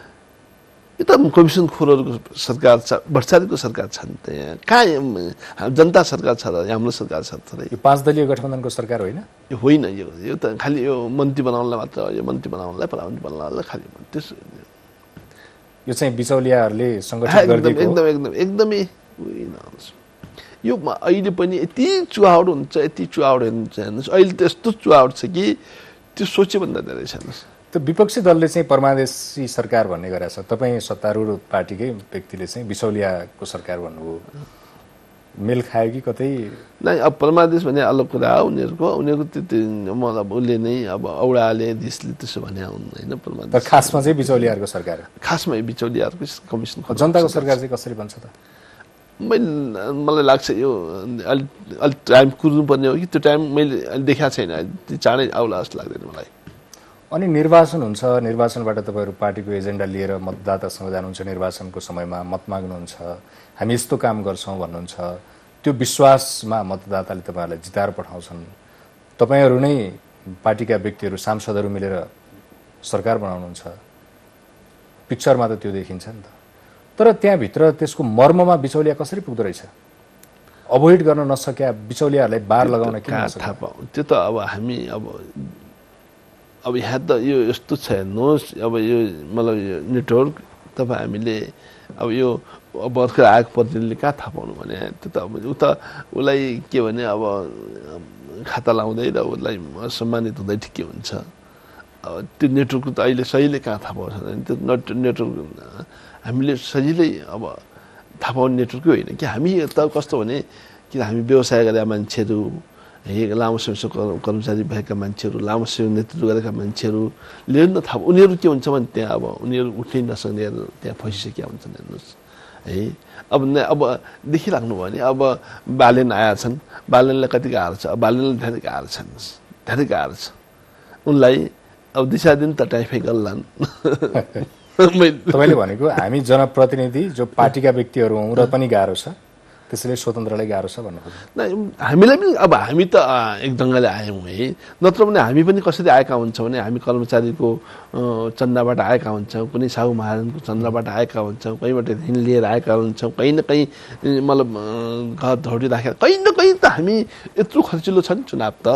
यो त कमिसन खोरहरूको सरकार छ भ्रष्टाचारीको सरकार छ नि त। यहाँ कहाँ जनता सरकार छ र हाम्रो सरकार छ त? यो पाँच दलीय गठबन्धनको सरकार होइन यो होइन। यो यो त खालि यो मन्त्री बनाउनलाई मात्र यो मन्त्री बनाउनलाई प्रधानमन्त्री बनाउनलाई खालि त्यस यो चाहिँ बिचौलियाहरूले सङ्गठित गरिदिएको एकदम एकदम एकदमै यो अहिले पनि यति चुहावट हुन्छ यति चुहावट हुन्छ हेर्नुहोस्। अहिले त यस्तो चुहावट छ कि त्यो सोचेभन्दा धेरै छ हेर्नुहोस्। त्यो विपक्षी दलले चाहिँ परमादेशी सरकार भन्ने गरेछ, तपाईँ सत्तारूढ पार्टीकै व्यक्तिले चाहिँ बिचौलियाको सरकार भन्नुभयो, मेल खायो कि कतै? नै अब परमादेश भने अलग कुरा हो उनीहरूको, उनीहरूको त्यो मतलब उसले नै अब औडाले देशले त्यसो भने होइन परमादेश। तर खासमा चाहिँ बिचौलियाहरूको सरकार, खासमा बिचौलियाहरूको कमिसन। जनताको सरकार चाहिँ कसरी बन्छ त? मैले मलाई लाग्छ यो अलि अलिक टाइम कुर्नुपर्ने हो कि त्यो टाइम मैले देखाएको छैन, त्यो चाँडै आउला जस्तो लाग्दैन मलाई। अनि निर्वाचन हुन्छ, निर्वाचनबाट तपाईँहरू पार्टीको एजेन्डा लिएर मतदातासँग जानुहुन्छ, निर्वाचनको समयमा मत माग्नुहुन्छ, हामी यस्तो काम गर्छौँ भन्नुहुन्छ, त्यो विश्वासमा मतदाताले तपाईँहरूलाई जिताएर पठाउँछन्, तपाईँहरू नै पार्टीका व्यक्तिहरू सांसदहरू मिलेर सरकार बनाउनुहुन्छ, पिक्चरमा त त्यो देखिन्छ नि त। तर त्यहाँभित्र त्यसको मर्ममा बिचौलिया कसरी पुग्दो रहेछ? अभोइड गर्न नसक्या बिचौलियाहरूलाई बार लगाउन किन थाहा पाऊँ? त्यो त अब हामी अब अब यहाँ त यो यस्तो छ हेर्नुहोस्, अब यो मतलब यो नेटवर्क तपाईँ हामीले अब यो भर्खर आएको प्रतिनिधिले कहाँ थाहा पाउनु भने त्यो त अब उता उसलाई के भने अब खाता लाउँदै र उसलाई सम्मानित हुँदै ठिकै हुन्छ। अब त्यो नेटवर्कको त अहिले सहीले कहाँ थाहा पाउँछ भने त्यो नट नेटवर्क हामीले सजिलै अब थाहा पाउने नेटवर्कै होइन कि। हामी त कस्तो भने कि हामी व्यवसाय गरेका मान्छेहरू, लामो समयसम्म कर्मचारी भएका मान्छेहरू, लामो समय नेतृत्व गरेका मान्छेहरूले न थाहा, उनीहरू के हुन्छ भने त्यहाँ अब उनीहरू उठ्नै नसक्ने त्यहाँ फसिसकेका हुन्छन् हेर्नुहोस् है। अब अब देखिराख्नु भयो भने अब बालेन आएका छन्, बालेनलाई कति गाह्रो छ, अब बालेनलाई धेरै गाह्रो छन्, धेरै गाह्रो छ उनलाई। अब दिशा दिन त टाइफाइ गर्लान्। तपाईँले भनेको हामी जनप्रतिनिधि जो पार्टीका व्यक्तिहरू हौँ र पनि गाह्रो छ, त्यसैले स्वतन्त्रलाई गाह्रो छ भन्नु खोज्नु। हामीलाई पनि अब हामी त एक ढङ्गले आयौँ है, नत्र भने हामी पनि कसरी आएका हुन्छौँ भने हामी कर्मचारीको चन्दाबाट आएका हुन्छौँ, कुनै साहु महाजनको चन्दाबाट आएका हुन्छौँ, कहीँबाट ऋण लिएर आएका हुन्छौँ, कहीँ न कहीँ मतलब घर धौडी राखेर कहीँ न कहीँ त हामी यत्रो खर्चिलो छ नि चुनाव त।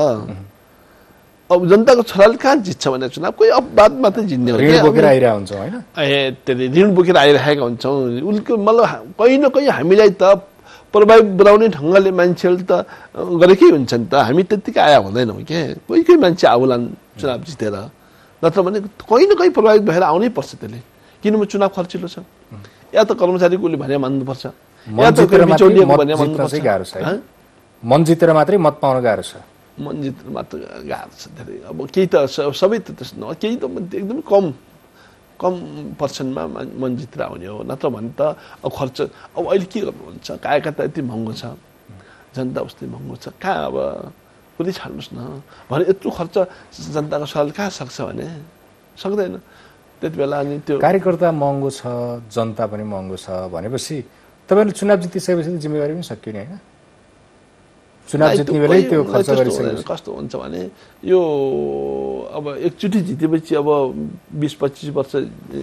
अब जनताको छोराले कहाँ जित्छ भने चुनाव कोही अब बात मात्रै जित्ने हो, ऋण बोकेर आइरहेको हुन्छ होइन, ए त्यसले ऋण बोकेर आइरहेका हुन्छौँ। उनको मतलब कहीँ न कहीँ हामीलाई त प्रभावित बनाउने ढङ्गले मान्छेहरूले त गरेकै हुन्छ नि त, हामी त्यत्तिकै आया हुँदैनौँ के। कोही कोही मान्छे आउलान् चुनाव जितेर, नत्र भने कहीँ न कहीँ प्रभावित भएर आउनै पर्छ त्यसले, किनभने चुनाव खर्चिलो छ। या त कर्मचारीको उसले भने मान्नुपर्छ, या त बिचौलियाको भने मान्नुपर्छ। गाह्रो छ, मन जितेर मात्रै मत पाउन गाह्रो छ, मन जितेर मात्र गाह्रो छ धेरै। अब केही त सबै त त्यस्तो न, केही त एकदमै कम कम पर्सेन्टमा मन जितेर आउने हो, नत्र भने त अब खर्च अब अहिले के गर्नुहुन्छ, कायका त यति महँगो छ, जनता उस्तै महँगो छ, कहाँ अब कुनै छाड्नुहोस् न भने यत्रो खर्च जनताको सवाल कहाँ सक्छ भने सक्दैन। त्यति बेला अनि त्यो कार्यकर्ता महँगो छ, जनता पनि महँगो छ भनेपछि तपाईँले चुनाव जितिसकेपछि जिम्मेवारी पनि सकियो नि होइन? चुनाव जित्ने बेलै त्यो खर्च गरिसकेपछि कस्तो हुन्छ भने यो अब एकचोटि जितेपछि अब बिस पच्चिस वर्ष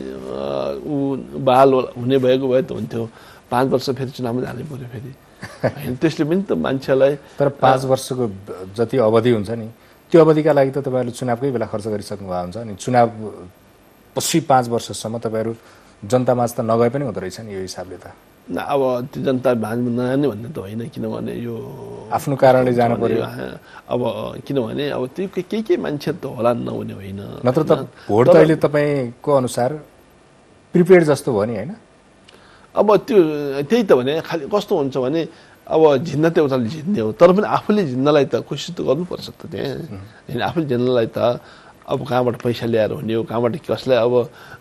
ऊ बहाल हुने भएको भए त हुन्थ्यो, पाँच वर्ष फेरि चुनावमा जानै पर्यो फेरि होइन। त्यसले पनि त मान्छेलाई, तर पाँच वर्षको जति अवधि हुन्छ नि त्यो अवधिका लागि त तपाईँहरूले चुनावकै बेला खर्च गरिसक्नु भएको हुन्छ नि। चुनाव पछि पाँच वर्षसम्म तपाईँहरू जनतामाझ त नगए पनि हुँदो रहेछ नि यो हिसाबले त। न अब त्यो जनता भाँजमा नजाने भन्ने त होइन, किनभने यो आफ्नो कारणले जानु पर्यो। अब किनभने अब त्यो केही केही मान्छे त होला नहुने होइन, नत्र त भोट त अहिले तपाईँको अनुसार प्रिपेड जस्तो भयो नि होइन? अब त्यो त्यही त भने खालि कस्तो हुन्छ भने अब झिन्न त एउटाले झिन्ने हो, तर पनि आफूले झिन्नलाई त कोसिस त गर्नुपर्छ त त्यहाँ होइन। आफूले झिन्नलाई त अब कहाँबाट पैसा ल्याएर हुने हो, कहाँबाट कसलाई अब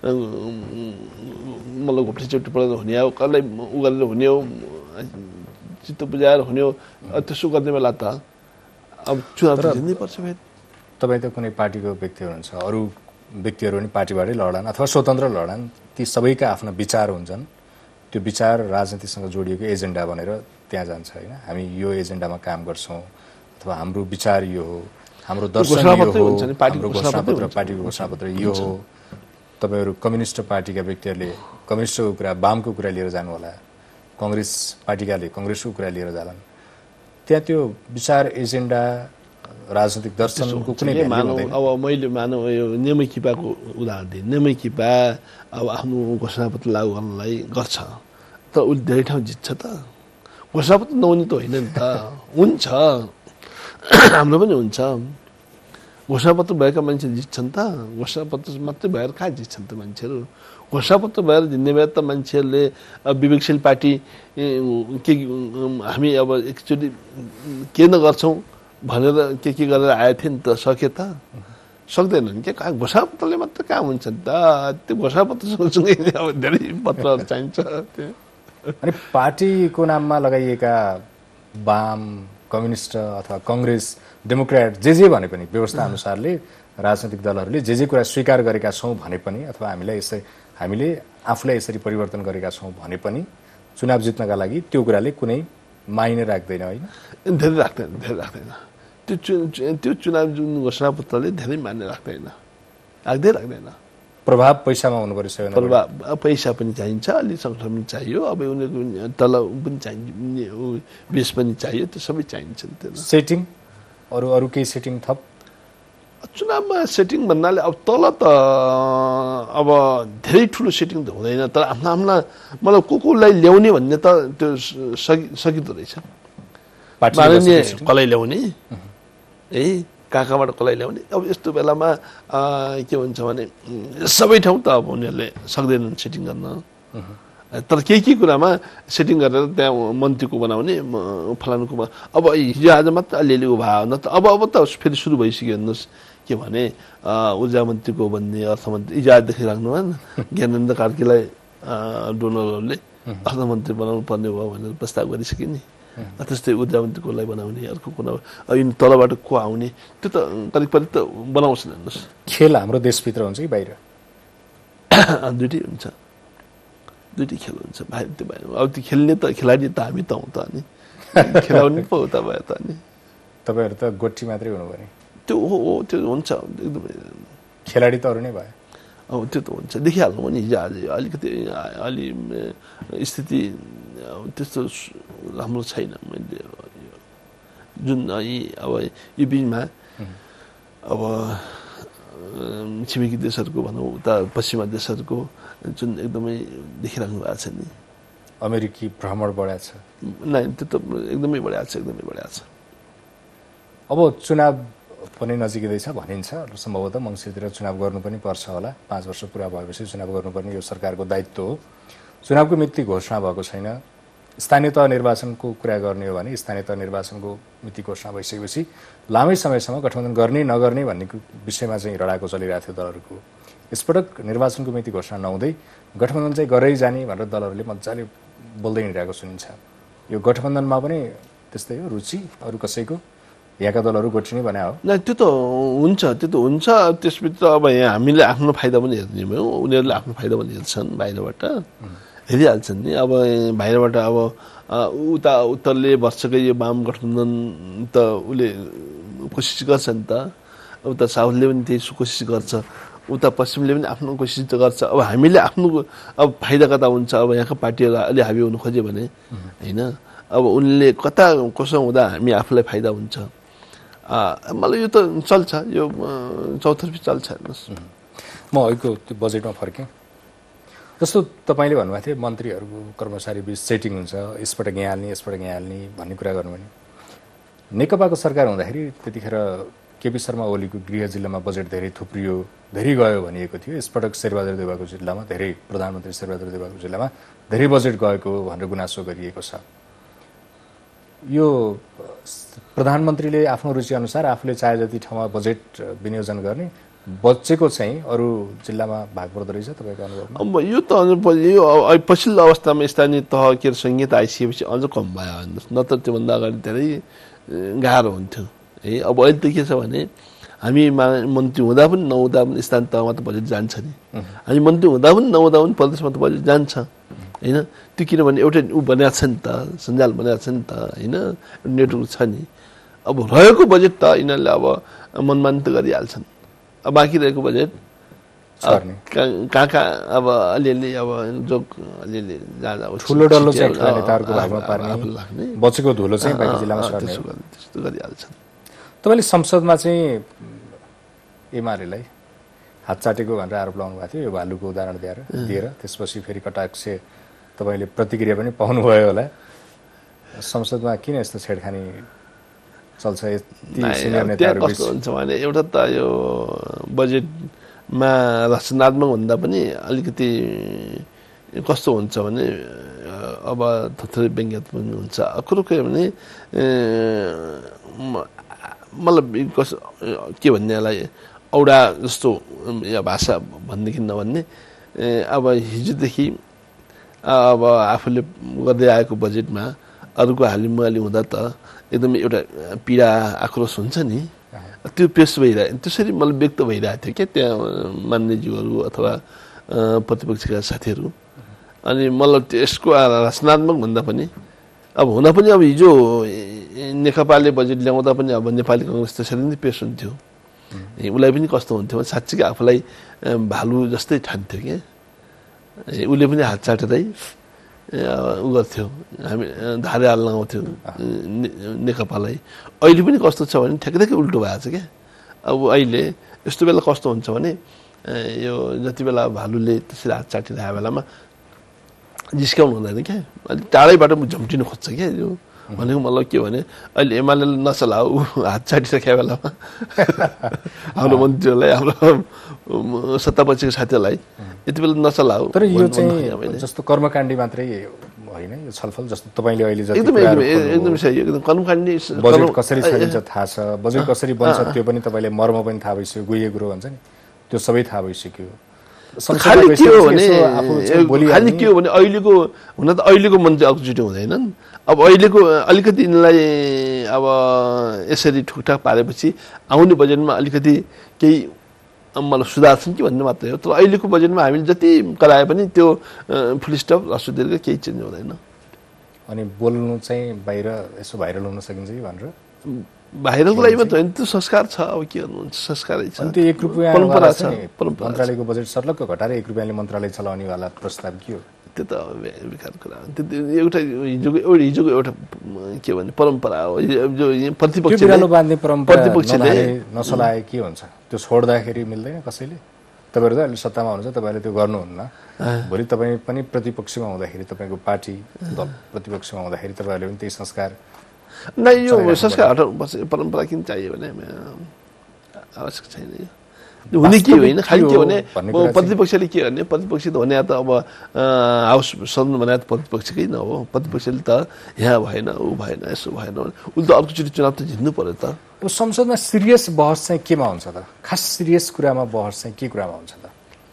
मतलब घुप्टी चुप्टी परेर हुने हो, कसलाई उ गरेर हुने हो, चित्त बुझाएर हुने हो, त्यसो गर्ने बेला त अब चुनाव त जित्नै पर्छ फेरि। तपाईँ त कुनै पार्टीको व्यक्ति हुनुहुन्छ, अरू व्यक्तिहरू पनि पार्टीबाटै लडान् अथवा स्वतन्त्र लडान्, ती सबैका आफ्ना विचार हुन्छन्, त्यो विचार राजनीतिसँग जोडिएको एजेन्डा भनेर त्यहाँ जान्छ होइन। हामी यो एजेन्डामा काम गर्छौँ अथवा हाम्रो विचार यो हो, हाम्रो दर्शन यो हो, हाम्रो घोषणापत्र पार्टीको घोषणापत्र यो हो। तपाईँहरू कम्युनिस्ट पार्टीका व्यक्तिहरूले कम्युनिस्टको कुरा, वामको कुरा लिएर जानु होला, कङ्ग्रेस पार्टीकाले कङ्ग्रेसको कुरा लिएर जालान्। त्यहाँ त्यो विचार एजेन्डा राजनीतिक दर्शनको कुनै मानव अब मैले मानव यो नेमै किपाको उदाहरण दिएँ। नेमै किपा अब आफ्नो घोषणापत्र लागू गर्नलाई गर्छ, तर उसले धेरै ठाउँ जित्छ त। घोषणापत्र नहुने त होइन नि त, हुन्छ हाम्रो पनि हुन्छ। घोषणापत्र भएका मान्छे जित्छन् त घोषणापत्र मात्रै भएर कहाँ जित्छन् त मान्छेहरू घोषणापत्र भएर जित्ने भए त मान्छेहरूले विवेकशील पार्टी के हामी अब एकचोटि के नगर्छौँ भनेर के के गरेर आएको थियो नि त सके त सक्दैनन् के कहाँ घोषणापत्रले मात्र कहाँ हुन्छ नि त त्यो घोषणापत्र सँगसँगै अब धेरै पत्रहरू चाहिन्छ त्यो अनि पार्टीको नाममा लगाइएका वाम कम्युनिस्ट अथवा कङ्ग्रेस डेमोक्रेट जे जे भने पनि व्यवस्था अनुसारले राजनैतिक दलहरूले जे जे कुरा स्वीकार गरेका छौँ भने पनि अथवा हामीलाई यसै हामीले आफूलाई यसरी परिवर्तन गरेका छौँ भने पनि चुनाव जित्नका लागि त्यो कुराले कुनै मायने राख्दैन होइन धेरै राख्दैन धेरै राख्दैन त्यो त्यो चुनाव जुन घोषणापत्रले धेरै मान्य राख्दैन राख्दै राख्दैन प्रभाव पैसामा हुनु पर्यो प्रभाव पैसा पनि चाहिन्छ अलि सङ्गठन पनि चाहियो अब उनीहरूको तल पनि चाहिन्छ बेस पनि चाहियो त्यो सबै चाहिन्छ त्यो सेटिङ अरू अरू केही सेटिङ थप चुनावमा सेटिङ भन्नाले अब तल त अब धेरै ठुलो सेटिङ त हुँदैन तर आफ्ना आफ्ना मतलब को कोलाई ल्याउने भन्ने त त्यो सकि सकिँदो रहेछ माननीय कसलाई ल्याउने है कहाँ कहाँबाट कसलाई ल्याउने अब यस्तो बेलामा के हुन्छ भने सबै ठाउँ त अब उनीहरूले सक्दैनन् सेटिङ गर्न तर केही केही कुरामा सेटिङ गरेर त्यहाँ मन्त्रीको बनाउने फलानुको अब हिजो आज मात्र अलिअलि उभा न त अब अब त फेरि सुरु भइसक्यो हेर्नुहोस् के भने ऊर्जा मन्त्रीको भन्ने अर्थमन्त्री हिजो आजदेखि राख्नु भएन ज्ञानेन्द्र कार्कीलाई डोनरहरूले अर्थमन्त्री बनाउनु पर्ने भयो भनेर प्रस्ताव गरिसके नि त्यस्तै ऊर्जा मन्त्रीकोलाई बनाउने अर्को कुना यिनी तलबाट को आउने त्यो त करिब करिब त बनाउँछन् हेर्नुहोस् खेल हाम्रो देशभित्र हुन्छ कि बाहिर दुइटै हुन्छ दुइटै खेल हुन्छ बाहिर त्यो बाहिर अब त्यो खेल्ने त खेलाडी त हामी त हौँ त अनि खेलाउने पो त भयो त अनि तपाईँहरू त गोठी मात्रै हुनुभयो नि त्यो हो हो त्यो हुन्छ एकदमै खेलाडी त अरू नै भयो अब त्यो त हुन्छ देखिहाल्नु हो नि हिजो आज अलिकति अलि स्थिति त्यस्तो राम्रो छैन मैले जुन अब यो बिचमा अब छिमेकी देशहरूको भनौँ उता पश्चिमा देशहरूको जुन एकदमै देखिराख्नु भएको छ नि अमेरिकी भ्रमण बढाएको छ नै त्यो त एकदमै बढाएको छ एकदमै बढाएको छ अब चुनाव पनि नजिकै छ भनिन्छ सम्भवतः मङ्सिरतिर चुनाव गर्नु पनि पर्छ होला पाँच वर्ष पुरा भएपछि चुनाव गर्नुपर्ने यो सरकारको दायित्व हो चुनावको मिति घोषणा भएको छैन स्थानीय तह निर्वाचनको कुरा गर्ने हो भने स्थानीय तह निर्वाचनको मिति घोषणा भइसकेपछि लामै समयसम्म गठबन्धन गर्ने नगर्ने भन्ने विषयमा चाहिँ रडाको चलिरहेको थियो दलहरूको यसपटक निर्वाचनको मिति घोषणा नहुँदै गठबन्धन चाहिँ गरै जाने भनेर दलहरूले मजाले बोल्दै हिँडिरहेको सुनिन्छ यो गठबन्धनमा पनि त्यस्तै हो रुचि अरू कसैको यहाँका दलहरू गोठिने भने हो न त्यो त हुन्छ त्यो त हुन्छ त्यसभित्र अब यहाँ हामीले आफ्नो फाइदा पनि हेर्ने भयो उनीहरूले आफ्नो फाइदा पनि हेर्छन् बाहिरबाट हेरिहाल्छन् नि अब बाहिरबाट अब उता उत्तरले वर्षकै यो वाम गठबन्धन त उसले कोसिस गर्छ नि त उता साउथले पनि त्यही कोसिस गर्छ उता पश्चिमले पनि आफ्नो कोसिस गर्छ अब हामीले आफ्नो अब फाइदा कता हुन्छ अब यहाँको पार्टीहरू अलि हाबी हुनु खोज्यो भने होइन अब उनले कता कसो हुँदा हामी आफूलाई फाइदा हुन्छ मलाई यो त चल्छ यो चौतर्फी चल्छ हेर्नुहोस् म अहिलेको त्यो बजेटमा फर्केँ जस्तो तपाईँले भन्नुभएको थियो मन्त्रीहरूको कर्मचारी बिच सेटिङ हुन्छ यसपटक यहाँ हाल्ने यसपटक यहाँ हाल्ने भन्ने कुरा गर्नु भने नेकपाको सरकार हुँदाखेरि त्यतिखेर केपी शर्मा ओलीको गृह जिल्लामा बजेट धेरै थुप्रियो धेरै गयो भनिएको थियो यसपटक शेरबहादुर देउवाको जिल्लामा धेरै प्रधानमन्त्री शेरबहादुर देउवाको जिल्लामा धेरै बजेट गएको भनेर गुनासो गरिएको छ यो प्रधानमन्त्रीले आफ्नो रुचि अनुसार आफूले चाहे जति ठाउँमा बजेट विनियोजन गर्ने बचेको चाहिँ अरू जिल्लामा भाग पर्दो रहेछ तपाईँको अनुभवमा अब यो त यो पछिल्लो अवस्थामा स्थानीय तह के संहिता आइसकेपछि अझ कम भयो भन्नुहोस् न त त्योभन्दा अगाडि धेरै गाह्रो हुन्थ्यो है अब अहिले त के छ भने हामी मन्त्री हुँदा पनि नहुँदा पनि स्थानीय तहमा त बजेट जान्छ नि हामी मन्त्री हुँदा पनि नहुँदा पनि प्रदेशमा त बजेट जान्छ होइन त्यो किनभने एउटा ऊ बनाएको छ नि त सञ्जाल बनाएको छ नि त होइन नेटवर्क छ नि अब रहेको बजेट त यिनीहरूले अब मनमानी त गरिहाल्छन् अब बाँकी रहेको बजेट कहाँ कहाँ अब अलिअलि अब जो अलिअलि जाँदा ठुलो डल्लो चाहिँ नेताहरूको भागमा पार्ने बचेको धुलो चाहिँ बाँकी जिल्लामा सर्ने त्यस्तो गरिहाल्छन् तपाईँले संसदमा चाहिँ एमालेलाई हात चाटेको भनेर आरोप लगाउनु भएको थियो यो भालुको उदाहरण दिएर दिएर त्यसपछि फेरि कटाक्ष तपाईँले प्रतिक्रिया पनि पाउनुभयो होला संसदमा किन यस्तो छेडखानी चल्छ यति सिनियर नेताहरू कस्तो हुन्छ भने एउटा त यो बजेटमा रचनात्मक भन्दा पनि अलिकति कस्तो हुन्छ भने अब थोरै व्यङ्ग्यात्मक हुन्छ कुरो के भने मलाई कस के भन्नेलाई औडा जस्तो या भाषा भन्देखि नभन्ने अब हिजोदेखि अब आफूले गर्दै आएको बजेटमा अरूको हालिमुहाली हुँदा त एकदमै एउटा पीडा आक्रोश हुन्छ नि त्यो पेश भइरहे त्यसरी मलाई व्यक्त भइरहेको थियो क्या त्यहाँ मान्यज्यूहरू अथवा प्रतिपक्षका साथीहरू अनि मलाई त्यसको रचनात्मक भन्दा पनि अब हुन पनि अब हिजो नेकपाले बजेट ल्याउँदा पनि अब नेपाली कङ्ग्रेस त्यसरी नै पेश हुन्थ्यो उसलाई पनि कस्तो हुन्थ्यो भने साँच्चीकै आफूलाई भालु जस्तै ठान्थ्यो क्या उसले पनि हात चाटेरै उ गर्थ्यो हामी धारे हाल लगाउँथ्यो नेकपालाई अहिले पनि कस्तो छ भने ठ्याक्कै उल्टो भएको छ क्या अब अहिले यस्तो बेला कस्तो हुन्छ भने यो जति बेला भालुले त्यसरी हात चाटिरहेको बेलामा जिस्काउनु हुँदैन क्या अलिक टाढैबाट झम्टिनु खोज्छ क्या यो भनेको मलाई के भने अहिले एमाले नचलाऊ हात चाटिसकेको बेलामा हाम्रो मन्त्रीहरूलाई हाम्रो सत्तापक्षको साथीहरूलाई यति बेला नचलाऊ तर यो चाहिँ जस्तो कर्मकाण्डी मात्रै होइन यो छलफल जस्तो तपाईँले अहिले एकदम एकदम सही एकदम कर्मकाण्डी बजेट कसरी छानिन्छ थाहा छ बजेट कसरी बन्छ त्यो पनि तपाईँले मर्म पनि थाहा भइसक्यो गुहिएको कुरो भन्छ नि त्यो सबै थाहा भइसक्यो खालि के हो भने खालि के हो भने अहिलेको हुन त अहिलेको मन्त्री एकचोटि हुँदैनन् अब अहिलेको अलिकति यिनलाई अब यसरी ठुकठाक पारेपछि आउने बजेटमा अलिकति केही मलाई सुधार छन् कि भन्ने मात्रै हो तर अहिलेको बजेटमा हामीले जति कराए पनि त्यो फुल स्टप ह्रस्व दीर्घ केही चेन्ज हुँदैन अनि बोल्नु चाहिँ बाहिर यसो भाइरल हुन सकिन्छ कि भनेर भाइरलको लागि मात्र होइन त्यो संस्कार छ अब के गर्नुहुन्छ संस्कारै छ त्यो एक रुपियाँ परम्परा छ मन्त्रालयको बजेट सर्लक्क घटाएर एक रुपियाँले मन्त्रालय चलाउनेवाला प्रस्ताव के हो त्यो त बेकार कुरा हो त्यो एउटा हिजोको एउटा हिजोको एउटा के भने परम्परा हो जो प्रतिपक्ष बाँध्ने परम्परा प्रतिपक्षले नचलाए के हुन्छ त्यो छोड्दाखेरि मिल्दैन कसैले तपाईँहरू त अहिले सत्तामा हुनुहुन्छ तपाईँले त्यो गर्नुहुन्न भोलि तपाईँ पनि प्रतिपक्षमा हुँदाखेरि तपाईँको पार्टी दल प्रतिपक्षमा हुँदाखेरि तपाईँहरूले पनि त्यही संस्कार नै यो संस्कार हटाउनुपर्छ परम्परा किन चाहियो भने आवश्यक छैन यो हुने के होइन खालि के भने प्रतिपक्षले के गर्ने प्रतिपक्ष त भने त अब हाउस सदन भने त प्रतिपक्षकै न हो प्रतिपक्षले त यहाँ भएन ऊ भएन यसो भएन उसले त अर्कोचोटि चुनाव त जित्नु पर्यो त संसदमा सिरियस बहस चाहिँ केमा हुन्छ त खास सिरियस कुरामा बहस चाहिँ के कुरामा हुन्छ त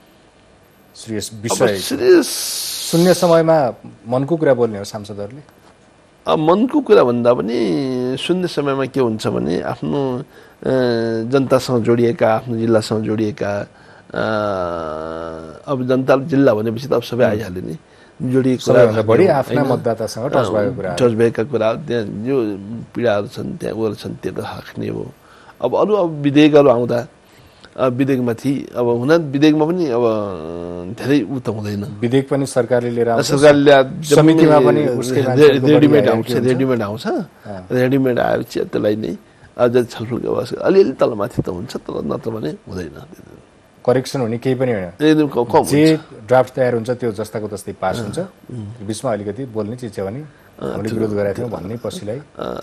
सिरियस विषय सिरियस शून्य समयमा मनको कुरा बोल्ने हो सांसदहरूले अब मनको कुरा भन्दा पनि शून्य समयमा के हुन्छ भने आफ्नो जनतासँग जोडिएका आफ्नो जिल्लासँग जोडिएका अब जनता जिल्ला भनेपछि त अब सबै आइहाल्यो नि जोडिएको बढी आफ्ना मतदातासँग टच भएको कुरा टच भएका कुरा त्यहाँ जो पीडाहरू छन् त्यहाँ उयोहरू छन् त्यो त राख्ने हो अब अरू अब विधेयकहरू आउँदा विधेयकमाथि अब हुन विधेयकमा पनि अब धेरै उ त हुँदैन विधेयक पनि सरकारले लिएर आउँछ सरकारले समितिमा पनि रेडिमेड आउँछ रेडिमेड आउँछ रेडिमेड आएपछि त्यसलाई नै अझ छलफलको आवश्यक अलिअलि तलमाथि त हुन्छ तर नत्र भने हुँदैन करेक्सन हुने केही पनि होइन एकदम कम जे ड्राफ्ट तयार हुन्छ त्यो जस्ताको तस्तै पास हुन्छ बिचमा अलिकति बोल्ने चिज छ भने हामीले विरोध गरेका थियौँ भन्ने पछिलाई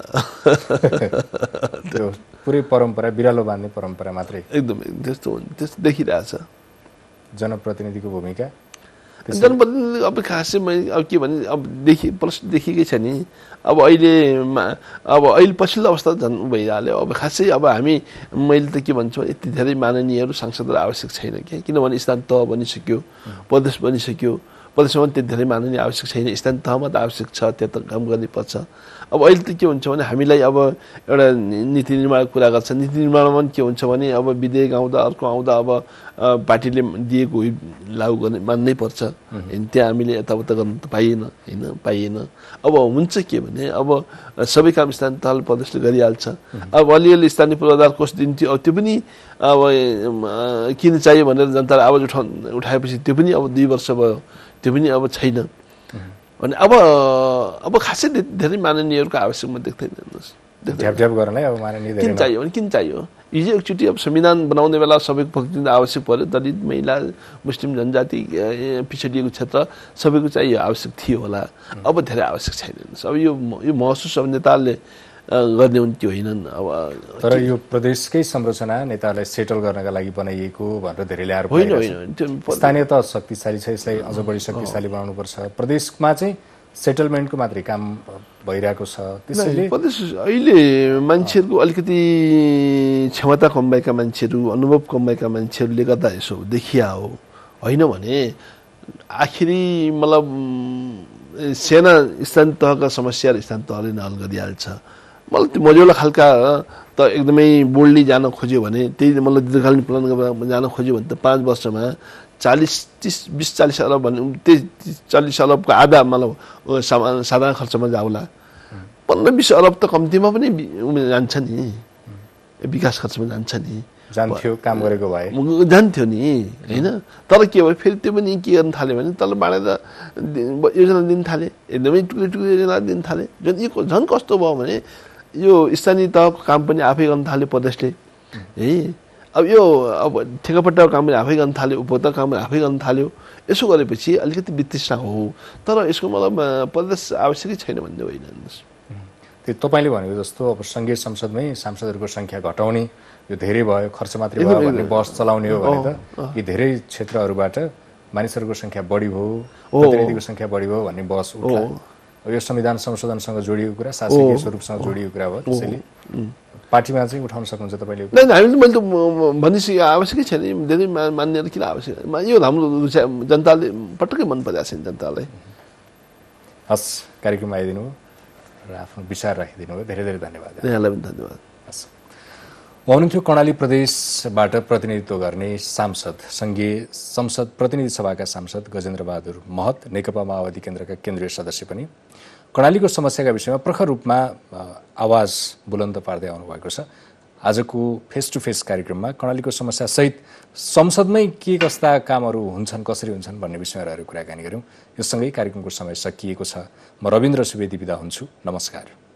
त्यो पुरै परम्परा बिरालो बाँध्ने परम्परा मात्रै एकदम त्यस्तो त्यस्तो देखिरहेछ जनप्रतिनिधिको भूमिका जनप्रतिनिधि अब खासै मैले अब के भने अब देखि प्रश्न देखिकै छ नि अब अहिले अब अहिले पछिल्लो अवस्था झन् भइहाल्यो अब खासै अब हामी मैले त के भन्छु यति धेरै माननीयहरू सांसदहरू आवश्यक छैन क्या किनभने स्थान तह बनिसक्यो प्रदेश बनिसक्यो प्रदेशमा पनि त्यति धेरै माननीय आवश्यक छैन स्थान तहमा त आवश्यक छ त्यहाँ त काम गर्नै पर्छ अब अहिले त के हुन्छ भने हामीलाई अब एउटा नीति निर्माण कुरा गर्छ नीति निर्माणमा पनि के हुन्छ भने अब विधेयक आउँदा अर्को आउँदा अब पार्टीले दिएको लागू गर्ने मान्नै पर्छ त्यहाँ हामीले यताउता गर्नु त पाइएन होइन पाइएन अब हुन्छ के भने अब सबै काम स्थानीय तह प्रदेशले गरिहाल्छ अब अलिअलि स्थानीय पूर्वाधार कोष दिन्थ्यो अब त्यो पनि अब किन चाहियो भनेर जनताले आवाज उठा उठाएपछि त्यो पनि अब दुई वर्ष भयो त्यो पनि अब छैन अनि अब अब खासै धेरै माननीयहरूको आवश्यक म देख्दैन किन चाहियो भने किन चाहियो हिजो एकचोटि अब संविधान बनाउने बेला सबैको प्रतिनिधित्व आवश्यक पर्यो दलित महिला मुस्लिम जनजाति पिछडिएको क्षेत्र सबैको चाहिँ आवश्यक थियो होला अब धेरै आवश्यक छैन अब यो यो महसुस अब नेताले गर्ने हुन् त्यो होइनन्। अब तर यो प्रदेशकै संरचना नेताहरूलाई सेटल गर्नका लागि बनाइएको भनेर धेरैले आरोप होइन गरेका होइन छन्। त्यो स्थानीय त शक्तिशाली छ, यसलाई अझ बढी शक्तिशाली बनाउनुपर्छ। प्रदेशमा चाहिँ सेटलमेन्टको मात्रै काम भइरहेको छ। त्यसैले प्रदेश अहिले मान्छेहरूको अलिकति क्षमता कम भएका मान्छेहरू, अनुभव कम भएका मान्छेहरूले गर्दा यसो देखिया हो। होइन भने आखिरी मतलब सेना स्थानीय तहका समस्या स्थानीय तहले हल गरिहाल्छ। मलाई त्यो मझौला खालका त एकदमै बोल्डली जान खोज्यो भने, त्यही मतलब दीर्घकालीन प्लान गरेर जान खोज्यो भने त पाँच वर्षमा चालिस तिस बिस चालिस अरब भन्ने त्यही चालिस अरबको आधा मतलब साधारण खर्चमा जाउला। पन्ध्र बिस अरब त कम्तीमा पनि जान्छ नि, विकास खर्चमा जान्छ नि। जान्थ्यो काम गरेको भए जान्थ्यो नि होइन। तर के भयो फेरि त्यो पनि के गर्न थाल्यो भने तल बाँडेर योजना दिन थाले, एकदमै टुक्रे टुक्रे योजना दिन थाले। झन् यो झन् कस्तो भयो भने यो स्थानीय तहको काम पनि आफै गर्न थाल्यो प्रदेशले है। अब यो अब ठेकापट्टाको काम पनि आफै गर्न थाल्यो, उपभोक्ताको काम पनि आफै गर्न थाल्यो। यसो गरेपछि अलिकति वितृष्णा हो। तर यसको मतलब प्रदेश आवश्यकै छैन भन्ने होइन। त्यो तपाईँले भनेको जस्तो अब सङ्घीय संसदमै सांसदहरूको सङ्ख्या घटाउने, यो धेरै भयो, खर्च मात्रै भयो भन्ने बहस चलाउने हो भने त यी धेरै क्षेत्रहरूबाट मानिसहरूको सङ्ख्या बढी भयो, प्रतिनिधिको सङ्ख्या बढी भयो भन्ने बहस उठ्ला। यो संविधान संशोधनसँग जोडिएको कुरा, शासकीय स्वरूपसँग जोडिएको कुरा भयो। त्यसैले पार्टीमा चाहिँ उठाउन सक्नुहुन्छ तपाईँले? नै हामीले मैले त भनिसकेँ आवश्यकै छैन, धेरै मान्नेहरू किन आवश्यक। यो हाम्रो जनताले पटक्कै मन परेको छैन जनतालाई। हस्, कार्यक्रममा आइदिनु र आफ्नो विचार राखिदिनु भयो, धेरै धेरै धन्यवाद। यहाँलाई पनि धन्यवाद। हस्, हुनुहुन्थ्यो कर्णाली प्रदेशबाट प्रतिनिधित्व गर्ने सांसद, सङ्घीय संसद प्रतिनिधि सभाका सांसद गजेन्द्र बहादुर महत, नेकपा माओवादी केन्द्रका केन्द्रीय सदस्य पनि। कर्णालीको समस्याका विषयमा प्रखर रूपमा आवाज बुलन्द पार्दै आउनुभएको छ। आजको फेस टु फेस कार्यक्रममा कर्णालीको समस्यासहित संसदमै के कस्ता कामहरू हुन्छन्, कसरी हुन्छन् भन्ने विषयमा रहेर कुराकानी गऱ्यौँ। यो सँगै कार्यक्रमको समय सकिएको छ। म रविन्द्र सुवेदी बिदा हुन्छु। नमस्कार।